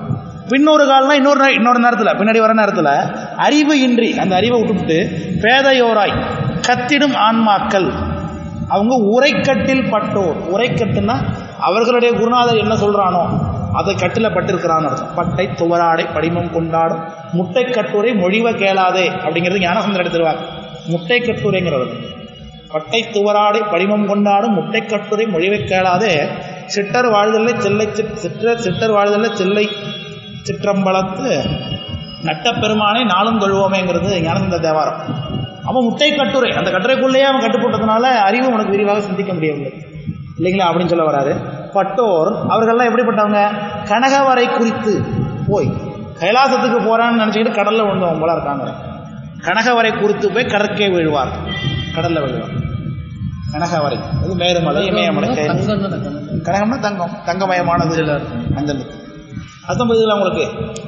பின்னொரு கால்னா இன்னொரு இன்னொரு நேரத்தில் பின்னாடி வர நேரத்தில் அறிவு இன்றி அந்த அறிவை விட்டுவிட்டு பேதையோராய் கத்திடும் ஆன்மாக்கள், அவங்க உரைக்கட்டில் பட்டோர். உரைக்கட்டுன்னா அவர்களுடைய குருநாதர் என்ன சொல்கிறானோ அதை கட்டில் பட்டிருக்கிறான்னு அர்த்தம். பட்டை துவராடை படிமம் கொண்டாடும் முட்டை கட்டுரை மொழிவ கேளாதே அப்படிங்கிறது ஞானசந்தர் எடுத்துருவார். முட்டை கட்டுரைங்கிறவர் பட்டை துவராடை படிமம் கொண்டாடும் முட்டை கட்டுரை மொழிவ கேளாதே சிட்டர் வாழ்தல்ல செல்லை சிற்றர் சிட்டர் வாழ்தல்ல செல்லை சிற்றம்பலத்து நட்டப்பெருமானை நாளும் கொள்வோமேங்கிறது ஞானசந்தர் தேவாரம். அவன் முட்டை கட்டுரை, அந்த கட்டுரைக்குள்ளேயே அவன் கட்டுப்பட்டதுனால அறிவு உனக்கு விரிவாக சிந்திக்க முடியவில்லை இல்லைங்களா அப்படின்னு சொல்ல வராரு. பட்டோர் அவர்கள்லாம் எப்படிப்பட்டவங்க? கனகவரை குறித்து போய் கைலாசத்துக்கு போறான்னு நினச்சிக்கிட்டு கடலில் விழுந்தவங்க போல இருக்காங்க. கனகவரை குறித்து போய் கடற்கே விழுவார், கடலில் விழுவார். கனகவரை அது மேருமலை இமயமலை. கனகம்னா தங்கம், தங்கமயமானது அந்த அர்த்தம் புரியுதுல உங்களுக்கு?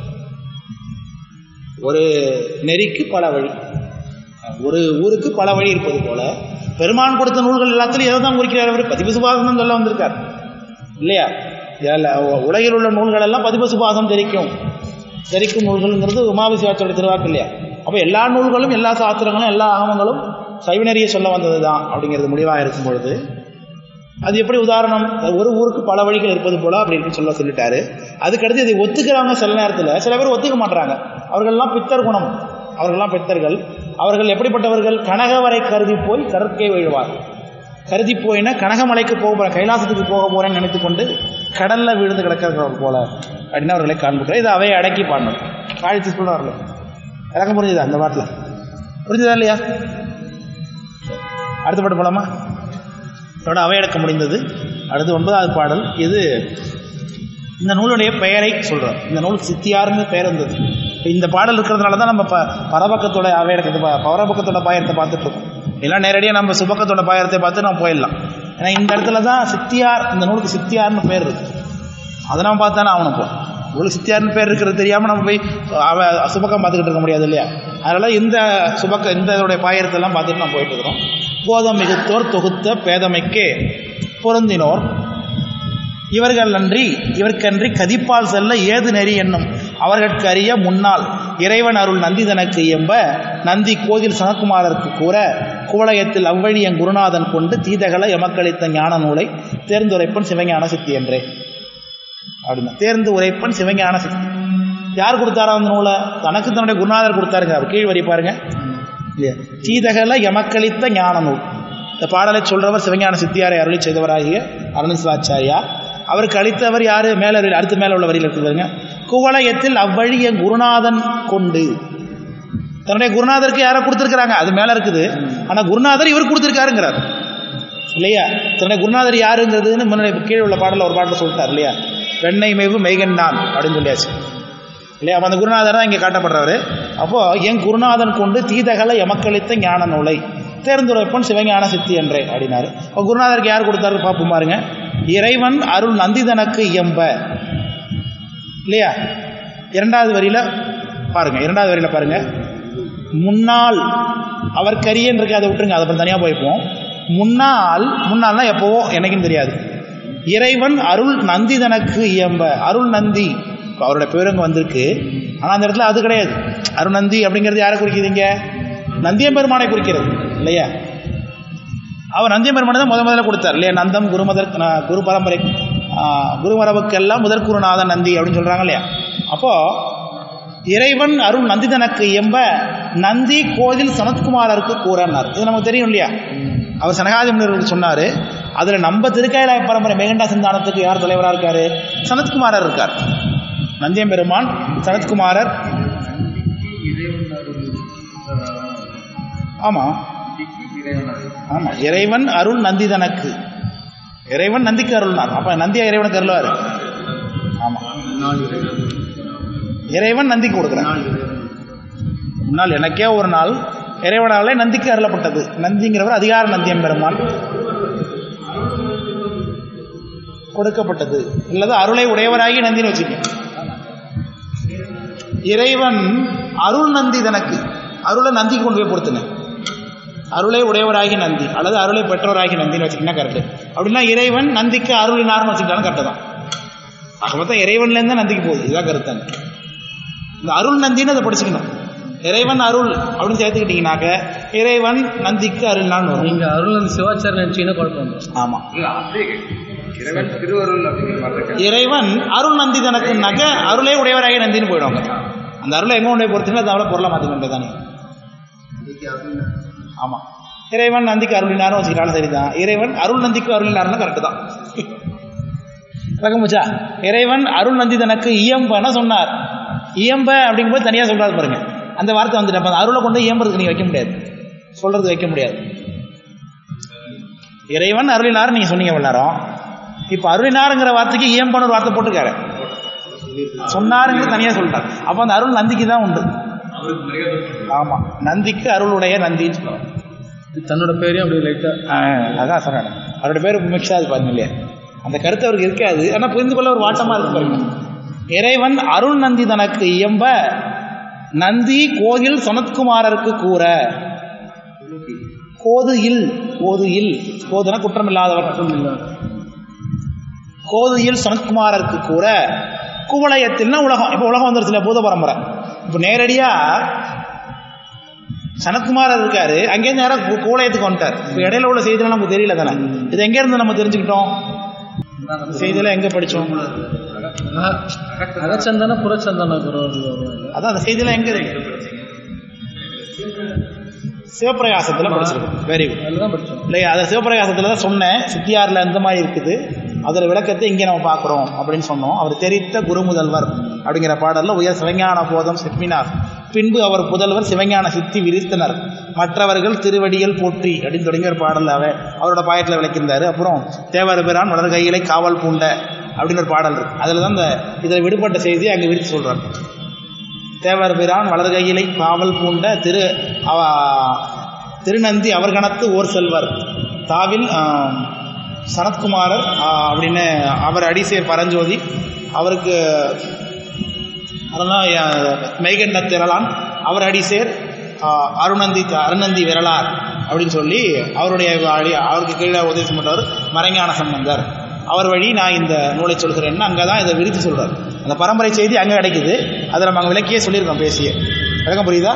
ஒரு நெறிக்கு பல வழி, ஒரு ஊருக்கு பல வழி இருப்பது போல பெருமான் கொடுத்த நூல்கள் எல்லாத்திலும் எதை தான் குறிக்கிறார்? அவர் பதிபசுபாசம் சொல்ல வந்திருக்கார் இல்லையா? உலகில் உள்ள நூல்கள் எல்லாம் பதிபசுபாசம் தெரிக்கும் தெரிக்கும் நூல்கள்ங்கிறது உமாபிசிவாச்சோட திருவாக்கு இல்லையா? அப்போ எல்லா நூல்களும் எல்லா சாஸ்திரங்களும் எல்லா ஆகமங்களும் சைவநெறியை சொல்ல வந்தது தான் அப்படிங்கிறது முடிவாக இருக்கும் பொழுது அது எப்படி உதாரணம்? ஒரு ஊருக்கு பல வழிகள் இருப்பது போல அப்படின்னு சொல்ல சொல்லிட்டாரு. அதுக்கடுத்து இதை ஒத்துக்கிறாங்க சில நேரத்தில், சில பேர் ஒத்துக்க மாட்டாங்க. அவர்கள்லாம் பித்தர் குணம், அவர்கள்லாம் பித்தர்கள். அவர்கள் எப்படிப்பட்டவர்கள்? கனகவரை கருதி போய் கடற்கே விழுவார். கருதி போயினா கனகமலைக்கு போக போகிறேன், கைலாசத்துக்கு போக போகிறேன்னு நினைத்து கொண்டு கடலில் விழுந்து கிடக்கிறவர்கள் போல அப்படின்னு அவர்களை காண்பிக்கிறார். இது அவையை அடக்கி பாடணும். காழித்து சொல்கிறார்கள். இறக்க புரிஞ்சுதா அந்த பாட்டில்? புரிஞ்சுதா இல்லையா? அடுத்த பாட்டு போலாமா? இதோட அவையடக்க முடிந்தது. அடுத்து ஒன்பதாவது பாடல். இது இந்த நூலுடைய பெயரை சொல்கிறார். இந்த நூல் சித்தியார்னு பெயர் இருந்தது. இந்த பாடல் இருக்கிறதுனால தான் நம்ம ப பரபக்கத்தோட அவையடக்கத்தை பரபக்கத்தோட பாயரத்தை பார்த்துட்டு இருக்கோம். எல்லாம் நேரடியாக நம்ம சுபக்கத்தோட பாயரத்தை பார்த்து நம்ம போயிடலாம். ஏன்னா இந்த இடத்துல தான் சித்தியார், இந்த நூலுக்கு சித்தியார்னு பேர் இருக்கு. அதை நம்ம பார்த்தானே ஆகணும். இப்போ நூலுக்கு சித்தியார்னு பேர் இருக்கிறது தெரியாமல் நம்ம போய் அவ சுபக்கம் பார்த்துக்கிட்டு இருக்க முடியாது இல்லையா? அதனால் இந்த சுபக்க இந்த இதோடைய பாயரத்தெல்லாம் பார்த்துட்டு நம்ம போயிட்டு இருக்கிறோம். போதம் மிகுத்தோர் தொகுத்த பேதமைக்கு பொருந்தினோர் இவர்கள் நன்றி இவர்க்கன்றி கதிப்பால் செல்ல ஏது நெறி என்னும் அவர்களுக்கு அறிய முன்னால் இறைவன் அருள் நந்தி தனக்கு எம்ப நந்தி கோயில் சனக்குமாரருக்கு கூற குவளையத்தில் அவ்வழி என் குருநாதன் கொண்டு தீதகல எமக்களித்த ஞான நூலை தேர்ந்து உரைப்பன் சிவஞான சித்தி என்றே அப்படின்னா. தேர்ந்து உரைப்பன் சிவஞான சித்தி யார் கொடுத்தாரா அந்த நூலை? தனக்கு தன்னுடைய குருநாதர் கொடுத்தாருங்க. அவர் கீழ் வரி பாருங்க இல்லையா? தீதகல எமக்களித்த ஞான நூல். இந்த பாடலை சொல்றவர் சிவஞான சித்தியாரை அருளி செய்தவராகிய அருணசிவாச்சாரியா. அவருக்கு அளித்தவர் யாரு? மேல அடுத்து மேல உள்ள வரியில் இருக்குதுங்க. குவளையத்தில் அவ்வழி என் குருநாதன் கொண்டு, தன்னுடைய குருநாதருக்கு யாரை கொடுத்துருக்கிறாங்க அது மேல இருக்குது. ஆனா குருநாதர் இவர் கொடுத்துருக்காருங்கிறார் இல்லையா? தன்னுடைய குருநாதர் யாருங்கிறதுன்னு முன்னாடி கீழே உள்ள பாடல ஒரு பாட்டில் சொல்லிட்டார் இல்லையா? வெண்ணெய் மேவு மெய்கண்டான் அப்படின்னு சொல்லியாச்சு இல்லையா? அப்போ அந்த குருநாதர் தான் இங்கே காட்டப்படுறவர். அப்போ என் குருநாதன் கொண்டு தீதகல எமக்களித்த ஞான நூலை தேர்ந்துரைப்பன் சிவஞான சித்தி என்றே அப்படின்னாரு. இப்போ குருநாதருக்கு யார் கொடுத்தாரு பார்ப்போம் பாருங்க. இறைவன் அருள் நந்திதனக்கு எம்ப இல்லையா? இரண்டாவது வரியில பாருங்க, இரண்டாவது வரியில பாருங்க. முன்னால் அவர் கரியன் இருக்கு, அதை விட்டுருங்க, அதை தனியா போய்ப்போம். முன்னால் முன்னால்னா எப்போவோ என்னைக்குன்னு தெரியாது. இறைவன் அருள் நந்திதனக்கு எம்ப, அருள் நந்தி அவருடைய பேருங்க வந்திருக்கு. ஆனால் அந்த இடத்துல அது கிடையாது. அருள் நந்தி அப்படிங்கிறது யாரை குறிக்குதுங்க? நந்தியம்பெருமானை குறிக்கிறது இல்லையா? அவர் நந்தியம்பெருமானை தான் முத முதல்ல கொடுத்தார் இல்லையா? நந்தம் குருமதர் குரு பரம்பரை குருமரபுக்கெல்லாம் முதற் குருநாதன் நந்தி அப்படின்னு சொல்றாங்க இல்லையா? அப்போ இறைவன் அருள் நந்திதனக்கு எம்ப நந்தி கோயில் சனத்குமாரருக்கு கூறனார். இது நமக்கு தெரியும் இல்லையா? அவர் சனகாதி முனிவருக்கு சொன்னாரு. அதுல நம்ம திருக்கைலாய பரம்பரை மேகண்டா சந்தானத்துக்கு யார் தலைவராக இருக்காரு? சனத்குமாரர் இருக்கார். நந்தியம்பெருமான் சனத்குமாரர். ஆமா ஆமா இறைவன் அருள் நந்திதனக்கு, இறைவன் நந்திக்கு அருள்னார். அப்ப நந்தியா இறைவனுக்கு அருள்வாரு. ஆமா இறைவன் நந்திக்கு கொடுக்குறான். முன்னால் எனக்கே ஒரு நாள் இறைவனாலே நந்திக்கு அருளப்பட்டது. நந்திங்கிறவர் அதிகார நந்தியம்பெருமான் கொடுக்கப்பட்டது. இல்லது அருளை உடையவராகி நந்தின்னு வச்சுக்கேன். இறைவன் அருள் நந்தி தனக்கு, அருளை நந்திக்கு கொண்டு போய் பொறுத்துங்க. அருளை உடையவராகி நந்தி அல்லது அருளை பெற்றவராகி நந்தின்னு வச்சுக்கிட்டா கரெக்டு. அப்படின்னா இறைவன் நந்திக்கு அருளினார்னு வச்சுக்கிட்டாலும் கரெக்டு தான். ஆக மொத்தம் இறைவன்லேருந்து நந்திக்கு போகுது. இதுதான் கருத்து. இந்த அருள் நந்தின்னு அதை படிச்சுக்கணும். இறைவன் அருள் அப்படின்னு சேர்த்துக்கிட்டீங்கன்னாக்க இறைவன் நந்திக்கு அருள்னான்னு வரும். நீங்க அருள் நந்தி சிவாச்சாரம் நினைச்சீங்கன்னா குழப்பம். ஆமா, இறைவன் திருவருள் அப்படிங்கிற இறைவன் அருள் நந்தி தனக்குனாக்க அருளே உடையவராகிய நந்தின்னு போயிடுவாங்க. அந்த அருளை எங்க கொண்டு போய் பொறுத்துன்னா அதை பொருளை மாற்றிக்க வேண்டியதானே. ஆமா, இறைவன் நந்திக்கு அருளினாரும் வச்சுக்கிட்டாலும் சரிதான். இறைவன் அருள் நந்திக்கு அருளினாருன்னா கரெக்டு தான். விளக்கமுச்சா? இறைவன் அருள் நந்தி தனக்கு இயம்பன சொன்னார். இயம்ப அப்படிங்கும்போது தனியாக சொல்றாரு பாருங்க. அந்த வார்த்தை வந்துட்டு அப்போ அருளை கொண்டு இயம்புறதுக்கு நீங்கள் வைக்க முடியாது, சொல்றது வைக்க முடியாது. இறைவன் அருளினார் நீங்கள் சொன்னீங்க எல்லாரும். இப்போ அருளினாருங்கிற வார்த்தைக்கு இயம்பன ஒரு வார்த்தை போட்டிருக்காரு, சொன்னாருங்கிறது தனியாக சொல்லிட்டார். அப்போ அந்த அருள் நந்திக்கு தான் உண்டு. ஆமாம், நந்திக்கு அருளுடைய நந்தின்னு சொல்லுவாங்க. தன்னோட பேரையும் அப்படி லைட்டா அதான் சொன்னேன். அவரோட பேர் மிக்ஸ் ஆகுது பாருங்க இல்லையா, அந்த கருத்து அவருக்கு இருக்காது. ஆனால் புரிந்து கொள்ள ஒரு வாட்டமாக இருக்கு பாருங்க. இறைவன் அருள் நந்தி தனக்கு இயம்ப நந்தி கோயில் சனத்குமாரருக்கு கூற. கோது இல் கோது இல் கோதுனா குற்றம் இல்லாதவர், கோது இல் சனத்குமாரருக்கு கூற குவலயத்தில்னா உலகம். இப்போ உலகம் வந்துருச்சுல, பூத பரம்பரை. இப்போ நேரடியாக சனத்குமாரர் இருக்காரு, அங்கேருந்து நேரம் கோவலயத்துக்கு வந்துட்டார். இப்போ இடையில உள்ள செய்தியெல்லாம் நமக்கு தெரியல தானே. இது எங்கேருந்து நம்ம தெரிஞ்சுக்கிட்டோம்? செய்தியெல்லாம் எங்கே படித்தோம்? அகச்சந்தான புறச்சந்தான. அதான் அந்த செய்தியெல்லாம் எங்கே இருக்கு? சிவபிரகாசத்தில் படிச்சிருக்கோம். Very good. அதுதான் படித்தோம் இல்லையா? அதை சிவபிரகாசத்தில் தான் சொன்னேன். சித்தியாரில் அந்த மாதிரி இருக்குது, அதில் விளக்கத்தை இங்கே நம்ம பார்க்குறோம் அப்படின்னு சொன்னோம். அவர் தெரித்த குரு முதல்வர் அப்படிங்கிற பாடலில் உயர் சிவஞான போதம் சிற்பினார், பின்பு அவர் புதல்வர் சிவஞான சித்தி விரித்தனர், மற்றவர்கள் திருவடிகள் போற்றி அப்படின்னு தொடங்கிய ஒரு பாடல் அவர் அவரோட பாயத்தில் விளக்கியிருந்தார். அப்புறம் தேவர் பிரான் வளர் கையிலை காவல் பூண்ட அப்படின்னு ஒரு பாடல் இருக்கு. அதில் தான் இந்த இதில் விடுபட்ட செய்தியை அங்கே விரித்து சொல்கிறார். தேவர் பிரான் வளர் கையிலை காவல் பூண்ட திரு திருநந்தி அவர் கணத்து ஓர் செல்வர் தாவில் சனத்குமாரர் அப்படின்னு அவர் அடிசேர் பரஞ்சோதி, அவருக்கு அதெல்லாம் மெய்கண்ட திரளான் அவர் அடிசேர் அருணந்தி அருணந்தி விரலார் அப்படின்னு சொல்லி அவருடைய அவருக்கு கீழே உதவி செய்யப்பட்டவர் மறைஞான சம்பந்தர். அவர் வழி நான் இந்த நூலை சொல்கிறேன்னு அங்கே தான் இதை விரித்து சொல்கிறார். அந்த பரம்பரை செய்தி அங்கே கிடைக்குது. அதை நம்ம அங்கே விளக்கியே சொல்லியிருக்கோம், பேசிய விளக்கம் புரியுதா?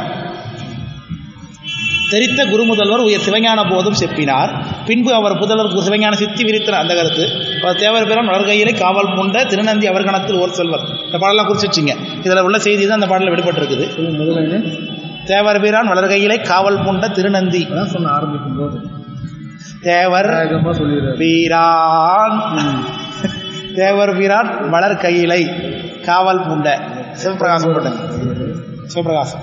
தெரித்த குரு முதல்வர் உயர் சிவஞான போதும் செப்பினார், பின்பு அவர் புதல்வர் சிவஞான சித்தி விரித்தனர். அந்த கருத்து தேவர் பிரான் வளர்கையிலே காவல் பூண்ட திருநந்தி அவர் கணத்தில் ஓர் செல்வர். இந்த பாடலாம் குறிச்சு வச்சுங்க. இதில் உள்ள செய்தி தான் அந்த பாடலில் விடுபட்டிருக்குது. தேவர் பிரான் வளர்கையிலே காவல் பூண்ட திருநந்தி சொன்ன ஆரம்பிக்கும் போது தேவர் வீரான் தேவர் வீரான் வளர் கையிலை காவல் பூண்ட சிவபிரகாசம் போட்டது. சிவபிரகாசம்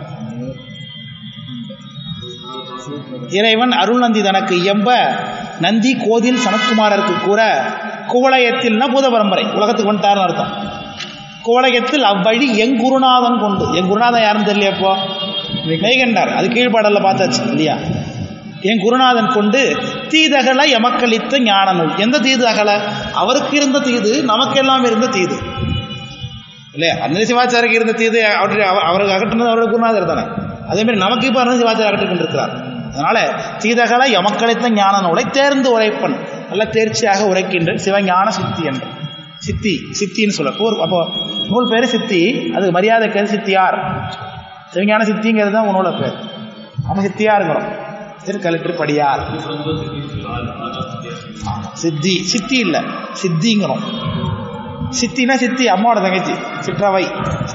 இறைவன் அருள் நந்தி தனக்கு இயம்ப நந்தி கோதில் சனத்குமாரருக்கு கூற குவலயத்தில்னா பூத பரம்பரை உலகத்துக்கு வந்துட்டார்னு அர்த்தம். குவலயத்தில் அவ்வழி எங் குருநாதன் கொண்டு, என் குருநாதன் யாருன்னு தெரியல, இப்போ மெய்கண்டார், அது கீழ்பாடல்ல பார்த்தாச்சு இல்லையா? என் குருநாதன் கொண்டு தீதகலை எமக்களித்த ஞான நூல். எந்த தீது அகல? அவருக்கு இருந்த தீது நமக்கெல்லாம் இருந்த தீது இல்லையா? அந்த சிவாச்சாரிக்கு இருந்த தீது அவருக்கு அவருக்கு அகற்றினது அவருடைய குருநாதர் தானே. அதே மாதிரி நமக்கு இப்போ அருண் சிவாச்சாரி அகற்றிக் கொண்டிருக்கிறார். அதனால தீதகலை எமக்களித்த ஞான நூலை தேர்ந்து உரைப்பன், நல்ல தேர்ச்சியாக உரைக்கின்ற சிவஞான சித்தி என்ற சித்தி சித்தின்னு சொல்ல. அப்போ நூல் பேர் சித்தி, அதுக்கு மரியாதை பேர் சித்தியார். சிவஞான சித்திங்கிறது தான் உன்னோட பேர். நம்ம சித்தியாருங்கிறோம். திருக்கலெக்டர் படியார் சித்தி, சித்தி இல்லை சித்திங்கிறோம். சித்தினா சித்தி அம்மாவோட தங்கச்சி சிற்றவை.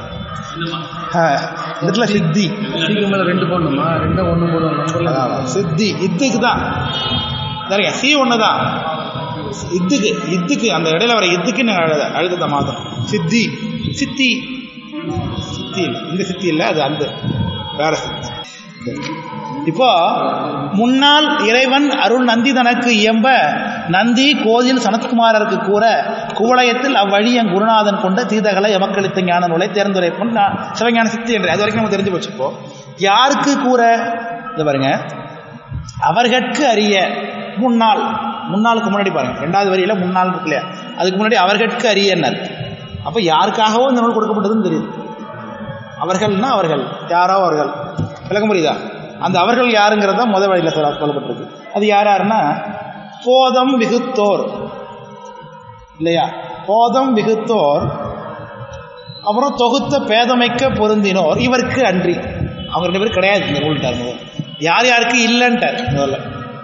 இதுல சித்தி ரெண்டு போடணுமா? ரெண்டு ஒன்று போடுவோம். சித்தி இத்துக்கு தான் சரிங்க. சி ஒன்று தான் இத்துக்கு, இத்துக்கு அந்த இடையில வர இத்துக்கு அழுத்தத்தை மாத்திரம். சித்தி சித்தி சித்தி இந்த சித்தி இல்லை, அது அந்த வேற சித்தி. இப்போ முன்னாள் இறைவன் அருள் நந்தி தனக்கு இயம்ப நந்தி கோயில் சனத்குமாரருக்கு கூற குவலயத்தில் அவ்வழி என் குருநாதன் கொண்ட தீதகளை எமக்களித்த ஞான நூலை தேர்ந்துரைப்பன் சிவஞான சித்தி என்று. அது வரைக்கும் நம்ம தெரிஞ்சு வச்சுப்போம். யாருக்கு கூற? இது பாருங்க, அவர்கட்கு அறிய. முன்னாள், முன்னாளுக்கு முன்னாடி பாருங்க, ரெண்டாவது வரியில முன்னாள் இருக்கு இல்லையா, அதுக்கு முன்னாடி அவர்கட்கு அறியனர். அப்ப யாருக்காகவோ இந்த நூல் கொடுக்கப்பட்டதுன்னு தெரியுது. அவர்கள்னா அவர்கள் யாரோ அவர்கள். விளக்கம் புரியுதா? அந்த அவர்கள் யாருங்கிறத முதல் வழியில் சொல்ல சொல்லப்பட்டிருக்கு. அது யார் யாருன்னா போதம் விகுத்தோர் இல்லையா? போதம் விகுத்தோர் அப்புறம் தொகுத்த பேதமைக்க பொருந்தினோர் இவருக்கு அன்றி. அவங்க ரெண்டு பேரும் கிடையாது இந்த நூல்ட்டார். முதல் யார் யாருக்கு இல்லைன்ட்டார். முதல்ல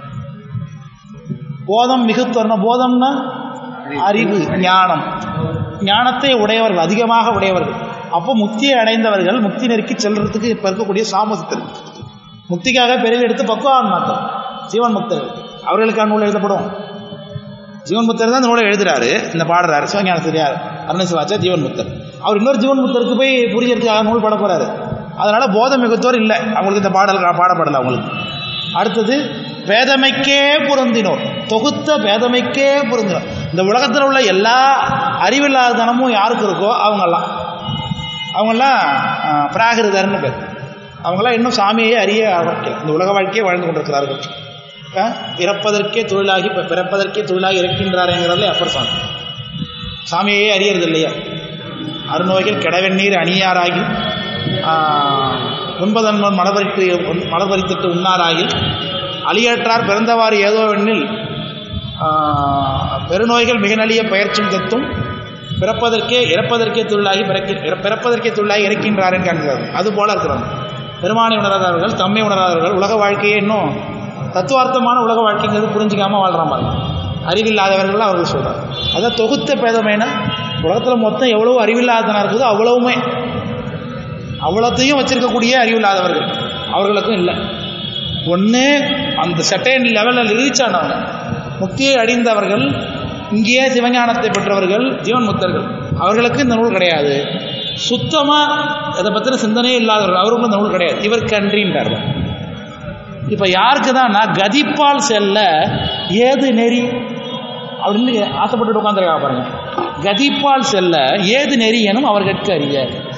போதம் மிகுத்தோர்னா, போதம்னா அறிவு, ஞானம், ஞானத்தை உடையவர்கள், அதிகமாக உடையவர்கள். அப்போ முக்தியை அடைந்தவர்கள், முக்தி நெருக்கி செல்றதுக்கு இப்போ இருக்கக்கூடிய சாமசித்தர், முக்திக்காக பிறகு எடுத்து பக்குவான் மாத்தம் ஜீவன் முக்தர்கள், அவர்களுக்கான நூல் எழுதப்படும். ஜீவன் முக்தர் தான் இந்த நூலை எழுதுறாரு, இந்த பாடுறாரு சிவஞானத்தில் யார் அருணசிவாச்சா ஜீவன் முக்தர். அவர் இன்னொரு ஜீவன் முக்தருக்கு போய் புரியறதுக்காக நூல் பாட போறாரு. அதனால போதம் மிகுத்தோர் இல்லை, அவங்களுக்கு இந்த பாடல் பாடப்படலை அவங்களுக்கு. அடுத்தது பேதமைக்கே பொருந்தினோர், தொகுத்த பேதமைக்கே பொருந்தினோர். இந்த உலகத்தில் உள்ள எல்லா அறிவில்லாத தனமும் யாருக்கு இருக்கோ அவங்கெல்லாம் அவங்கெல்லாம் பிராகிருதர்னு பேர். அவங்களாம் இன்னும் சாமியை அறிய ஆரம்பிக்கல, இந்த உலக வாழ்க்கையை வாழ்ந்து கொண்டிருக்கிறார்கள். இறப்பதற்கே தொழிலாகி பிறப்பதற்கே தொழிலாகி இருக்கின்றாருங்கிறதுல அப்பர் சாமி சாமியே அறியறது இல்லையா. அருநோய்கள் கிடவெண்ணீர் அணியாராகி உண்பதன்மன் மலபறித்து மலபறித்துட்டு உண்ணாராகில் அழியற்றார் பிறந்தவாறு ஏதோ வெண்ணில் பெருநோய்கள் மிக நலிய பயிற்சும் தத்தும் பிறப்பதற்கே இறப்பதற்கே தொழிலாகி பிறக்க பிறப்பதற்கே தொழிலாகி இறக்கின்றாருன்னு காண்கிறார்கள். அது போல இருக்கிறாங்க. பெருமானை உணராதவர்கள், தம்மை உணராதவர்கள், உலக வாழ்க்கையை இன்னும் தத்துவார்த்தமான உலக வாழ்க்கைங்கிறது புரிஞ்சிக்காமல் வாழ்கிற மாதிரி அறிவில்லாதவர்கள் அவர்கள் சொல்கிறார். அதான் தொகுத்த பேதமைனா உலகத்தில் மொத்தம் எவ்வளோ அறிவில்லாதனா இருக்குதோ அவ்வளவுமே அவ்வளோத்தையும் வச்சிருக்கக்கூடிய அறிவில்லாதவர்கள் அவர்களுக்கும் இல்லை. ஒன்று அந்த செகண்ட் லெவலில் ரீச் ஆனவங்க, முக்தியை அடைந்தவர்கள், இங்கேயே சிவஞானத்தை பெற்றவர்கள், ஜீவன் முக்தர்கள், அவர்களுக்கு இந்த நூல் கிடையாது. சுத்தமாக அதை பற்றின சிந்தனையே இல்லாதவர்கள் அவருக்கும் இந்த நூல் கிடையாது. இவருக்கு அன்றின்றார்கள். இப்போ யாருக்கு தான் கதிப்பால் செல்ல ஏது நெறி அப்படின்னு ஆசைப்பட்டு உட்காந்துருக்கா பாருங்க. கதிப்பால் செல்ல ஏது நெறி எனும் அவர்களுக்கு அறிய.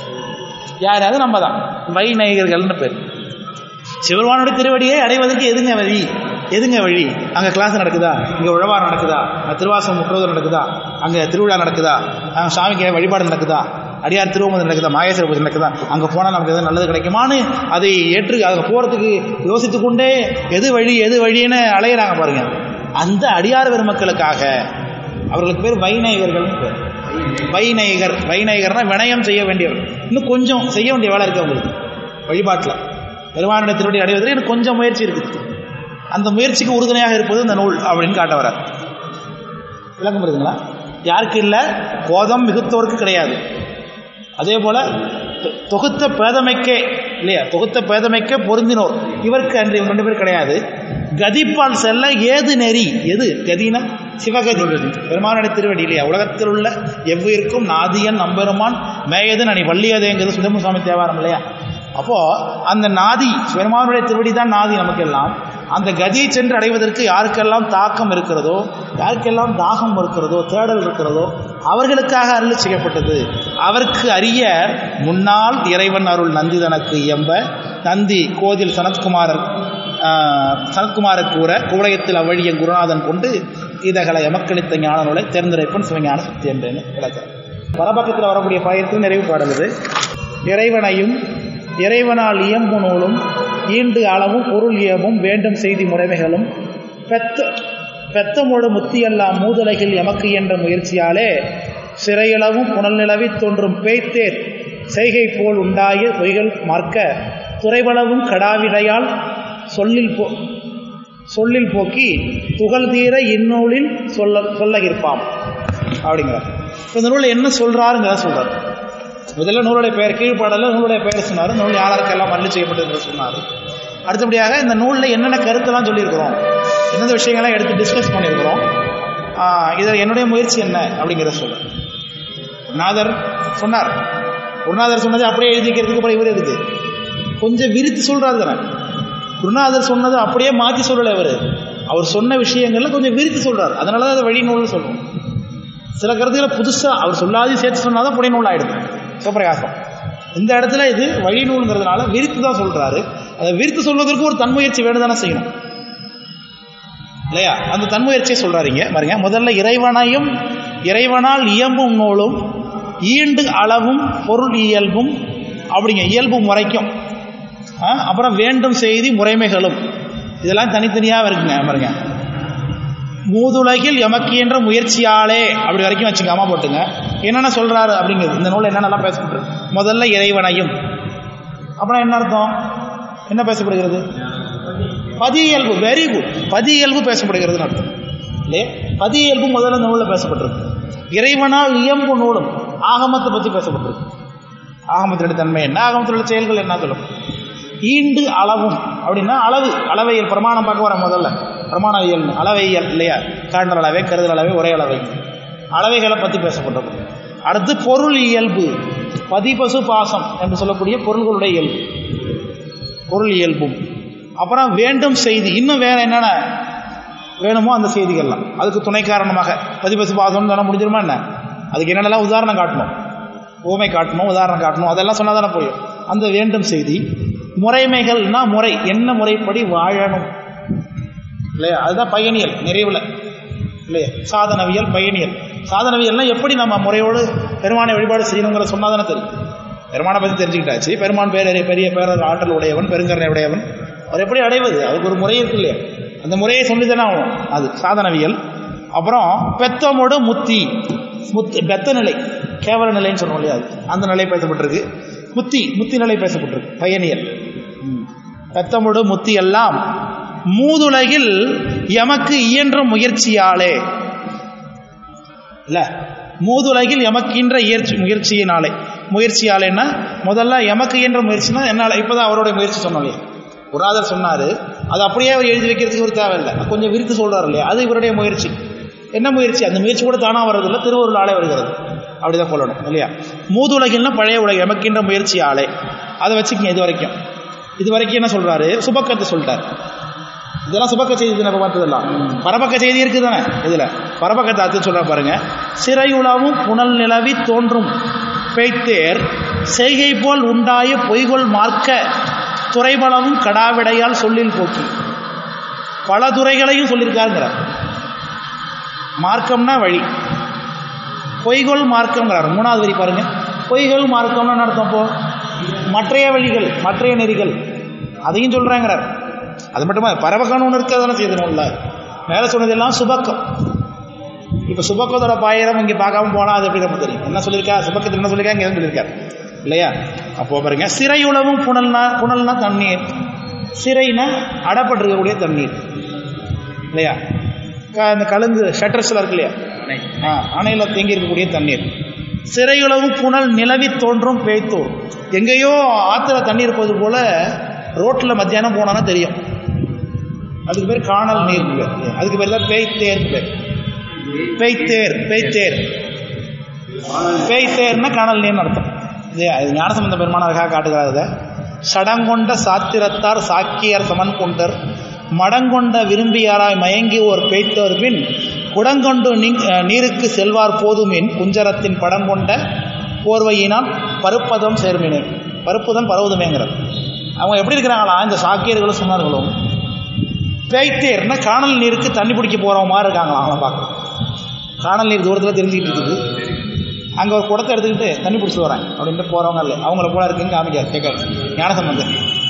யாராவது நம்ம தான் வைநேயர்கள்னு பேர். சிவருமானுடைய திருவடியை அடைவதற்கு எதுங்க வழி, எதுங்க வழி? அங்கே கிளாஸ் நடக்குதா, இங்கே உழவாரம் நடக்குதா, திருவாசம் முற்றோதல் நடக்குதா, அங்கே திருவிழா நடக்குதா, அங்கே சாமிக்கு வழிபாடு நடக்குதா, அடியார் திருவமது நடக்குதா, மாகேஸ்வர பூஜை நடக்குதா, அங்கே போனால் நமக்கு எதாவது நல்லது கிடைக்குமான்னு அதை ஏற்று அங்கே போகிறதுக்கு யோசித்து கொண்டே எது வழி எது வழின்னு அலையிறாங்க பாருங்க. அந்த அடியார் பெருமக்களுக்காக அவர்களுக்கு பேர் வைநேயர்கள்னு பேர். வைநேயகர், வைநேயகர்னா வினயம் செய்ய வேண்டியவர். இன்னும் கொஞ்சம் செய்ய வேண்டிய வேலை இருக்குது அவங்களுக்கு வழிபாட்டில். பெருமானுடைய திருவடி அடைவதில் எனக்கு கொஞ்சம் முயற்சி இருக்குது. அந்த முயற்சிக்கு உறுதுணையாக இருப்பது இந்த நூல் அப்படின்னு காட்ட வரார். விளக்கம் புரியுதுங்களா? யாருக்கு இல்லை? போதம் மிகுத்தோருக்கு கிடையாது. அதே போல தொகுத்த பேதமைக்கே இல்லையா, தொகுத்த பேதமைக்கே பொருந்தினோர் இவருக்கு அன்று இவங்க ரெண்டு பேர் கிடையாது. கதிப்பால் செல்ல ஏது நெறி, எது கதினா சிவகதி, பெருமானுடைய திருவடி இல்லையா. உலகத்தில் உள்ள எவ்வுயிருக்கும் நாதியன் நம்பெருமான் மேயது நனி வள்ளியதேங்கிறது சுந்தரமு சுவாமி தேவாரம் இல்லையா. அப்போது அந்த நாதி பெருமானுடைய திருவடி தான் நாதி நமக்கெல்லாம். அந்த கதியை சென்று அடைவதற்கு யாருக்கெல்லாம் தாக்கம் இருக்கிறதோ, யாருக்கெல்லாம் தாகம் இருக்கிறதோ, தேடல் இருக்கிறதோ அவர்களுக்காக அருள் செய்யப்பட்டது. அவருக்கு அறிய முன்னால் இறைவன் அருள் நந்தி தனக்கு இயம்ப நந்தி கோதில் சனத்குமாரர் சனத்குமாரர் கூற குவளையத்தில் அவ்வழிய குருநாதன் கொண்டு இதகளை எமக்களித்த ஞான நூலை தேர்ந்தெடுப்பன் சிவஞான சக்தி என்றேன்னு விளக்கிறார். வரபக்கத்தில் வரக்கூடிய பாயத்தில் நிறைவு பாடுவது இறைவனையும் இறைவனால் இயம்பு நூலும் ஈண்டு அளவும் பொருள் இயம்பும் வேண்டும் செய்தி முறைமைகளும் பெத்த பெத்தமோடு முத்தியெல்லாம் மூதலைகள் எமக்கு என்ற முயற்சியாலே சிறையளவும் புனல் நிலவி தோன்றும் பேய்த்தேர் செய்கை போல் உண்டாய பொய்கள் மார்க்க துறைவளவும் கடாவிடையால் சொல்லில் போ சொல்லில் போக்கி துகள் தீர இந்நூலில் சொல்ல சொல்ல இருப்பாம் அப்படிங்கிறார். இப்போ இந்த நூலில் என்ன சொல்கிறாருங்கிறத சொல்கிறார். முதல்ல நூலுடைய பெயர் கீழ்ப்பாடல நூலுடைய பெயர் சொன்னார், நூல் யாராருக்கெல்லாம் மரளி செய்யப்பட்டது சொன்னார். அடுத்தபடியாக இந்த நூலில் என்னென்ன கருத்தெல்லாம் சொல்லியிருக்கிறோம், எந்தெந்த விஷயங்கள்லாம் எடுத்து டிஸ்கஸ் பண்ணியிருக்கிறோம், இதில் என்னுடைய முயற்சி என்ன அப்படிங்கிறத சொல்ல குருநாதர் சொன்னார். குருநாதர் சொன்னது அப்படியே எழுதிக்கிறதுக்கு அப்புறம் இவர் எதுக்கு கொஞ்சம் விரித்து சொல்கிறாரு தானே. குருநாதர் சொன்னது அப்படியே மாற்றி சொல்லலை. அவர் அவர் சொன்ன விஷயங்கள்ல கொஞ்சம் விரித்து சொல்கிறார். அதனால தான் அதை வழி நூல்னு சொல்லுவோம். சில கருத்துக்களை புதுசாக அவர் சொல்லாதையும் சேர்த்து சொன்னால் தான் புனை நூல் ஆகிடுது. சிவபிரகாசம் இந்த இடத்துல இது வழி நூலுங்கிறதுனால விரித்து தான் சொல்கிறாரு. அதை விரித்து சொல்வதற்கு ஒரு தன்முயற்சி வேணும் தானே செய்யணும் இல்லையா. அந்த தன்முயற்சியை சொல்கிறாருங்க பாருங்க. முதல்ல இறைவனையும் இறைவனால் இயம்பும் நூலும் ஈண்டு அளவும் பொருள் இயல்பும் அப்படிங்க இயல்பு முறைக்கும், அப்புறம் வேண்டும் செய்தி முறைமைகளும், இதெல்லாம் தனித்தனியாக இருக்குங்க பாருங்க. மூதுலகில் எமக்கு என்ற முயற்சியாலே அப்படி வரைக்கும் வச்சுங்க, அம்மா போட்டுங்க. என்னென்ன சொல்றாரு அப்படிங்கிறது இந்த நூலில் என்னென்னலாம் பேசப்பட்டு. முதல்ல இறைவனையும், அப்புறம் என்ன அர்த்தம், என்ன பேசப்படுகிறது, பதி இயல்பு. வெரி குட், பதி இயல்பு பேசப்படுகிறதுன்னு அர்த்தம் இல்லையே. பதி இயல்பு முதல்ல இந்த நூலில் பேசப்பட்டிருக்கு. இறைவனால் இயம்பு நூலும் ஆகமத்தை பற்றி பேசப்பட்டிருக்கு. ஆகமத்தினுடைய தன்மை என்ன, ஆகமத்தினுடைய செயல்கள் என்ன சொல்லும். ஈண்டு அளவும் அப்படின்னா அளவு, அளவையல் பிரமாணம் பார்க்க வர. முதல்ல பிரமாண இயல் அளவையல் இல்லையா, காண்டல் அளவை, கருதல் அளவை, உரை அளவை, அளவைகளை பற்றி பேசப்பட்டது. அடுத்து பொருள் இயல்பு, பதிபசு பாசம் என்று சொல்லக்கூடிய பொருள்களுடைய இயல்பு, பொருள் இயல்பும். அப்புறம் வேண்டும் செய்தி, இன்னும் வேற என்னென்ன வேணுமோ அந்த செய்திகள்லாம் அதுக்கு துணை காரணமாக. பதிபசு பாசம்னு சொன்னால் முடிஞ்சிருமா என்ன, அதுக்கு என்னென்னலாம் உதாரணம் காட்டணும், ஊமை காட்டணும், உதாரணம் காட்டணும், அதெல்லாம் சொன்னால் தானே புரியும். அந்த வேண்டும் செய்தி. முறைமைகள்னா முறை, என்ன முறைப்படி வாழணும் இல்லையா, அதுதான் பயணியல் நிறைவில் இல்லையா. சாதனவியல், பயணியல். சாதனவியல்னால் எப்படி நம்ம முறையோடு பெருமானை வழிபாடு செய்யணுங்கிற சொன்னால் தானே தெரியும். பெருமானை பற்றி தெரிஞ்சுக்கிட்டாச்சு. பெருமான் பேர பெரிய பேரர் ஆற்றல் உடையவன், பெருங்கருணை உடையவன், அவர் எப்படி அடைவது, அதுக்கு ஒரு முறை இருக்கு இல்லையா. அந்த முறையை சொல்லி தானே ஆகணும், அது சாதனவியல். அப்புறம் பெத்தமோடு முத்தி, முத்து பெத்த நிலை, கேவல நிலைன்னு சொல்லுவோம் இல்லையா, அது அந்த நிலை பேசப்பட்டிருக்கு. முத்தி, முத்தி நிலை பேசப்பட்டிருக்கு, பயணியல். பெத்தமோடு முத்தி எல்லாம் மூதுலகில் எமக்கு இயன்ற முயற்சியாலே இல்ல, மூதுலகில் எமக்கின்ற முயற்சியினாலே. முயற்சியாலேன்னா முதல்ல எமக்கு இயன்ற முயற்சினா என்னால், இப்போதான் அவருடைய முயற்சி சொன்னோம் இல்லையா. குருநாதர் சொன்னார், அது அப்படியே அவர் எழுதி வைக்கிறதுக்கு ஒரு தேவையில்லை, கொஞ்சம் விரித்து சொல்கிறார் இல்லையா, அது இவருடைய முயற்சி. என்ன முயற்சி, அந்த முயற்சி கூட தானாக வர்றதில்லை, திருவருள் ஆலை வருகிறது, அப்படிதான் சொல்லணும் இல்லையா. மூதுலகில்னா பழைய உலகம், எமக்கின்ற முயற்சி ஆலை, அதை வச்சுக்கங்க. இது வரைக்கும் இது வரைக்கும் என்ன சொல்கிறாரு, சுபக்கத்தை சொல்லிட்டார். இதெல்லாம் சுபக்க செய்தி நம்ம பார்த்ததெல்லாம். பரபக்க செய்தி இருக்குது தானே இதில். பரபக்கத்தை அர்த்தம் சொல்கிற பாருங்க. சிறையுளவும் புனல் நிலவி தோன்றும் பெய்தேர் செய்கை போல் உண்டாய பொய்கொள் மார்க்க துறைபலமும் கடாவிடையால் சொல்லில் போக்கி. பல துறைகளையும் சொல்லியிருக்காருங்கிறார். மார்க்கம்னா வழி, பொய்கொள் மார்க்கம்ங்கிறார். மூணாவது வரி பாருங்க. பொய்கொள் மார்க்கம்னு அர்த்தம், போ மற்றைய வழிகள், மற்றைய நெறிகள், அதையும் சொல்கிறாங்கிறார். அது மட்டுமா பரவக்கம்னு ஒன்று இருக்க தானே செய்யணும் இல்லை. மேலே சொன்னதெல்லாம் சுபக்கம். இப்போ சுபக்கத்தோட பாயிரம் இங்கே பார்க்காம போனால் அது எப்படி நம்ம தெரியும். என்ன சொல்லியிருக்கா சுபக்கத்தில், என்ன சொல்லியிருக்கா, இங்கே எதுவும் சொல்லியிருக்காரு இல்லையா. அப்போ பாருங்க, சிறையுளவும் புனல்னா, புனல்னா தண்ணீர், சிறைனா அடப்பட்டிருக்கக்கூடிய தண்ணீர் இல்லையா. இந்த கழுங்கு ஷட்டர்ஸில் இருக்கு இல்லையா, ஆ அணையில் தேங்கி இருக்கக்கூடிய தண்ணீர். சிறையுளவும் புனல் நிலவி தோன்றும் பேய்த்தோர், எங்கேயோ ஆற்றுல தண்ணீர் போது போல ரோட்டில் மத்தியானம் போனான்னா தெரியும். அதுக்கு பேர் காணல் நீர் பேர். அதுக்கு பேர் தான் பேய்த்தேர் பேர். பேய்த்தேர், பேய்த்தேர், பேய்த்தேர்னா காணல் நீர்னு அர்த்தம். இது ஞானசம்பந்த பெருமானருக்காக காட்டுகிறார். சடங்கொண்ட சாத்திரத்தார் சாக்கியர் சமன் கொண்டர் மடங்கொண்ட விரும்பியாராய் மயங்கி ஓர் பேய்த்தோர் பின் குடங்கொண்டு நீருக்கு செல்வார் போதுமின் குஞ்சரத்தின் படங்கொண்ட போர்வையினால் பருப்பதம் சேர்மினே. பருப்புதம் பரவுதுமேங்கிறது. அவங்க எப்படி இருக்கிறாங்களா, இந்த சாக்கியர்களும் சொன்னார்களும் பேய்த்தேர்னா காணல் நீருக்கு தண்ணி பிடிக்க போகிறவங்க மாதிரி இருக்காங்களா. அவங்கள பார்க்க காணல் நீர் தூரத்தில் தெரிஞ்சுக்கிட்டு இருக்குது. அங்கே ஒரு குடத்தை எடுத்துக்கிட்டு தண்ணி பிடிச்சி வராங்க அப்படின்ட்டு போகிறவங்க இல்லை. அவங்கள போல இருக்குன்னு காமிக்காது கேட்காது ஞானசம்பந்தர்.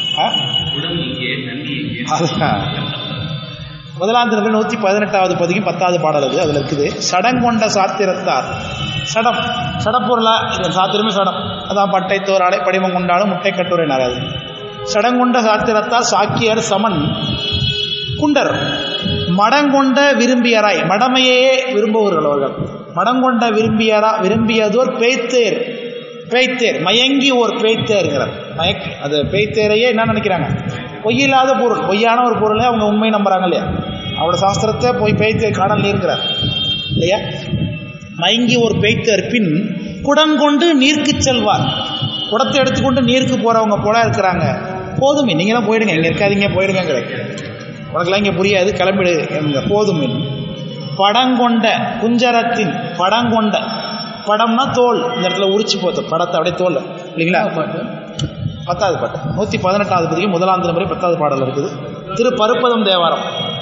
முதலாம் திருப்பி நூற்றி பதினெட்டாவது பதிக்கும் பத்தாவது பாடல் அது. அதில் இருக்குது சடங்கொண்ட சாத்திரத்தார். சடம் சடப்பொருளா, இது சாத்திரமே சடம், அதான் பட்டை தோராடை படிமம் கொண்டாலும் முட்டை கட்டுரை நராது. சடங்கொண்ட சாத்திரத்தார் சாக்கியர் சமன் குண்டர் மடங்கொண்ட விரும்பியராய், மடமையே விரும்புவர்கள் அவர்கள். மடங்கொண்ட விரும்பியரா, விரும்பியதோர் பேய்த்தேர், பேய்த்தேர் மயங்கி ஓர் பேய்த்தேர்கிறார். மயக்கி அது பேய்த்தேரையே என்ன நினைக்கிறாங்க, பொய்யில்லாத பொருள், பொய்யான ஒரு பொருளை அவங்க உண்மை நம்புறாங்க இல்லையா. அவரோட சாஸ்திரத்தை போய் பேய்த்தேர் காணல் இருக்கிறார் இல்லையா. மயங்கி ஒரு பேய்த்தேர் பின் குடங்கொண்டு நீர்க்கு செல்வார், குடத்தை எடுத்துக்கொண்டு நீருக்கு போகிறவங்க போல இருக்கிறாங்க. போதுமே, நீங்களாம் போயிடுங்க, இங்கே இருக்காதீங்க, போயிடுங்கிற உனக்கெல்லாம் இங்கே புரியாது, கிளம்பிடு எங்க. போதுமே படங்கொண்ட குஞ்சரத்தின் படங்கொண்ட, படம்னா தோல், இந்த இடத்துல உரிச்சு போத்து படத்தை அப்படியே தோல் இல்லைங்களா. பாட்டு பத்தாவது பாட்டு நூற்றி பதினெட்டாவது பதிக்கு முதலாம் திருமுறை பத்தாவது பாடல் இருக்குது. திரு பருப்பதம் தேவாரம்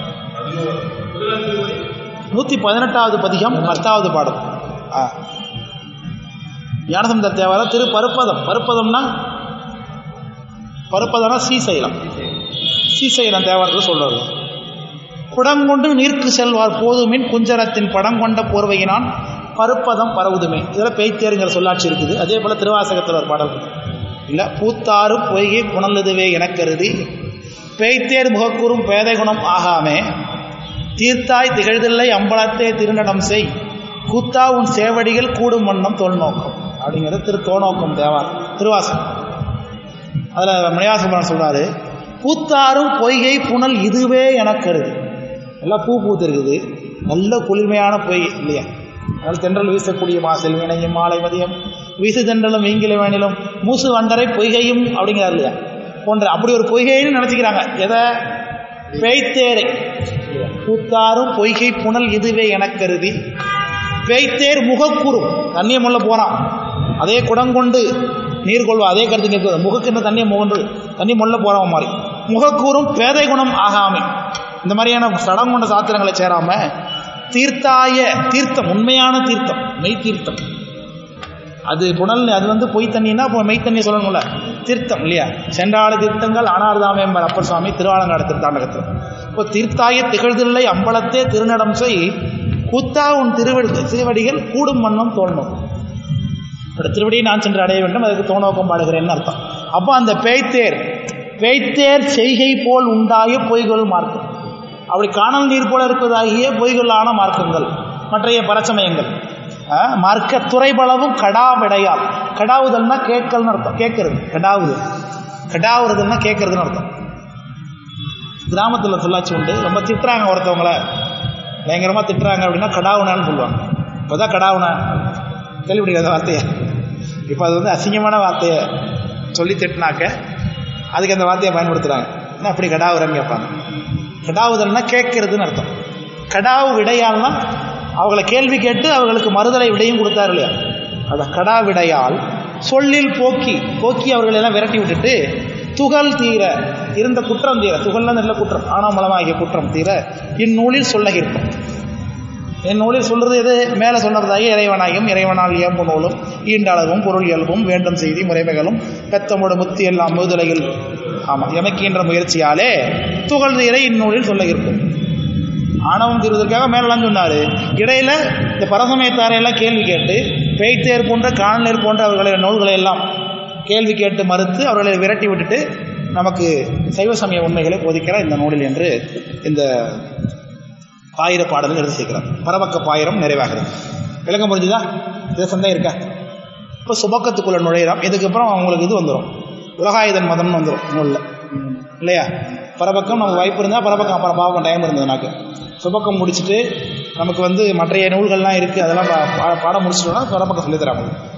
நூற்றி பதினெட்டாவது பதிகம் பத்தாவது பாடல். ஆ ஞானசம்பந்தர் தேவாரம் திரு பருப்பதம். பருப்பதம்னா பருப்பதம்னா சீசைலம், சீசைலம் தேவாரத்தில் சொல்றாரு. குடங்கொண்டு நீர்க்கு செல்வார் போதுமின் குஞ்சரத்தின் படம் கொண்ட போர்வையினான் பருப்பதம் பரவுதுமே. இதில் பேய்த்தேருங்கிற சொல்லாட்சி இருக்குது. அதே போல் திருவாசகத்தில் ஒரு பாடல் இல்லை, பூத்தாறு பொய்கை புனல்லுதுவே எனக்கருதி பேய்த்தேர் முகக்கூறும் பேதை குணம் ஆகாமே தீர்த்தாய் திகழ்தில்லை அம்பலத்தே திருநடம் செய் கூத்தா உன் சேவடிகள் கூடும் வண்ணம் தொல்நோக்கம் அப்படிங்கிறது திரு தோநோக்கம் தேவார் திருவாசகம். அதில் மணிவாசகன் சொல்கிறாரு, பூத்தாரும் பொய்கை புனல் இதுவே எனக்கருது. எல்லாம் பூ பூத்து இருக்குது, நல்ல குளிர்மையான பொய் இல்லையா? அதனால் தென்றல் வீசக்கூடிய மாசல் வீணையும் மாலை மதியம் வீசு தென்றலும் வீங்கில வேணிலும் மூசு வண்டரை பொய்கையும் அப்படிங்கிறார் இல்லையா? போன்ற அப்படி ஒரு பொய்கைன்னு நினச்சிக்கிறாங்க. எதை? பேய்த்தேரை. பூத்தாரும் பொய்கை புனல் இதுவே எனக்கருதி பேய்த்தேர் முகக்கூறும் தண்ணியை முள்ள போகிறான், அதே குடங்கொண்டு நீர் கொள்வா, அதே கருத்து கேட்குது. முகக்கின்ற தண்ணியை முகன்று தண்ணி முள்ள போகிறவன் மாதிரி முகக்கூறும் பேதை குணம் ஆகாமை. இந்த மாதிரியான சடம் கொண்ட சாத்திரங்களை சேராம தீர்த்தாய தீர்த்தம், உண்மையான தீர்த்தம், மெய் தீர்த்தம். அது புனல், அது வந்து பொய் தண்ணின்னா இப்போ மெய் தண்ணியை சொல்லணும்ல, தீர்த்தம் இல்லையா? சென்றாடு தீர்த்தங்கள் ஆனார்தாமே என்பார் அப்பர் சுவாமி திருவாலங்காடு திருத்தாண்டகத்தில். இப்போ தீர்த்தாய திகழ்தில்லை அம்பலத்தே திருநடம் செய் கூத்தா உன் திருவடி திருவடிகள் கூடும் மன்னம் தோல்நோம். திருவடியை நான் சென்று அடைய வேண்டும், அதுக்கு தோநோக்கம் பாடுகிறேன்னு அர்த்தம். அப்போ அந்த பேய்த்தேர் பேய்த்தேர் செய்கை போல் உண்டாய பொய்கள் மார்க்கம், அப்படி காணல் நீர் போல இருப்பதாகிய பொய்களான மார்க்கங்கள் மற்றைய பரச்சமயங்கள். மார்க்க துறைபளவும் கடாவிடையால், கடாவுதல்னா கேட்கல்னு அர்த்தம், கேட்கறது. கடாவுதல் கடாவுறதுன்னா கேட்கறதுன்னு அர்த்தம். கிராமத்தில் சொல்லாச்சு உண்டு, ரொம்ப திட்டுறாங்க ஒருத்தவங்களை, பயங்கரமாக திட்டுறாங்க அப்படின்னா கடாவுனான்னு சொல்லுவாங்க. இப்போ தான் கடாவுனா கேள்விப்படிக்காத வார்த்தையை, இப்போ அது வந்து அசிங்கமான வார்த்தையை சொல்லி திட்டினாக்க அதுக்கு அந்த வார்த்தையை பயன்படுத்துகிறாங்க. என்ன அப்படி கடாவுறன்னு கேட்பாங்க. கடாவுதல்னா கேட்கறதுன்னு அர்த்தம். கடாவு விடையால்னா அவங்களை கேள்வி கேட்டு அவர்களுக்கு மறுதலை விடையும் கொடுத்தாரு இல்லையா? அதான் கடா விடையால் சொல்லில் போக்கி போக்கி அவர்கள் எல்லாம் விரட்டி விட்டுட்டு துகள் தீர இருந்த குற்றம் தீர, துகள்லாம் நல்ல குற்றம் ஆனாமலமாகிய குற்றம் தீர இந்நூலில் சொல்ல இருக்கும். என் நூலில் சொல்றது எது? மேலே சொன்னதாகி இறைவனாயும் இறைவனால் இயம்பு நூலும் ஈண்டளவும் பொருள் இயல்பும் வேண்டும் செய்தி முறைமைகளும் பெத்தமோடு முத்தி எல்லாம் முதுலையில் ஆமாம் எமக்கின்ற முயற்சியாலே துகள் தீர இந்நூலில் சொல்ல இருக்கும். ஆணவம் தீர்வதற்காக மேலாம் சொன்னார். இடையில இந்த பரசமயத்தாரையெல்லாம் கேள்வி கேட்டு பேய்த்தேர் போன்ற காணநீர் போன்ற அவர்களுடைய நூல்களை எல்லாம் கேள்வி கேட்டு மறுத்து அவர்களை விரட்டி விட்டுட்டு நமக்கு சைவ சமய உண்மைகளை போதிக்கிறார் இந்த நூலில் என்று இந்த பாயிர பாடலில் எடுத்து சேர்க்கிறார். பரபக்க பாயிரம் நிறைவாகிறது. விளக்கம் புரிஞ்சுதா? இதை சந்தேகம் இருக்கா? இப்போ சுபக்கத்துக்குள்ள நுழையிறோம். இதுக்கப்புறம் அவங்களுக்கு இது வந்துடும், உலகாயுதன் மதம்னு வந்துடும் நூலில் இல்லையா? பரபக்கம் நமக்கு வாய்ப்பு இருந்தால் பரபக்கம், அப்புறம் பாவம் டைம் இருந்ததுனாக்கு சுபக்கம் முடிச்சுட்டு நமக்கு வந்து மற்றைய நூல்கள்லாம் இருக்குது, அதெல்லாம் பா பாடம் முடிச்சிட்டோன்னா பரபக்கம் சொல்லித்தராங்க.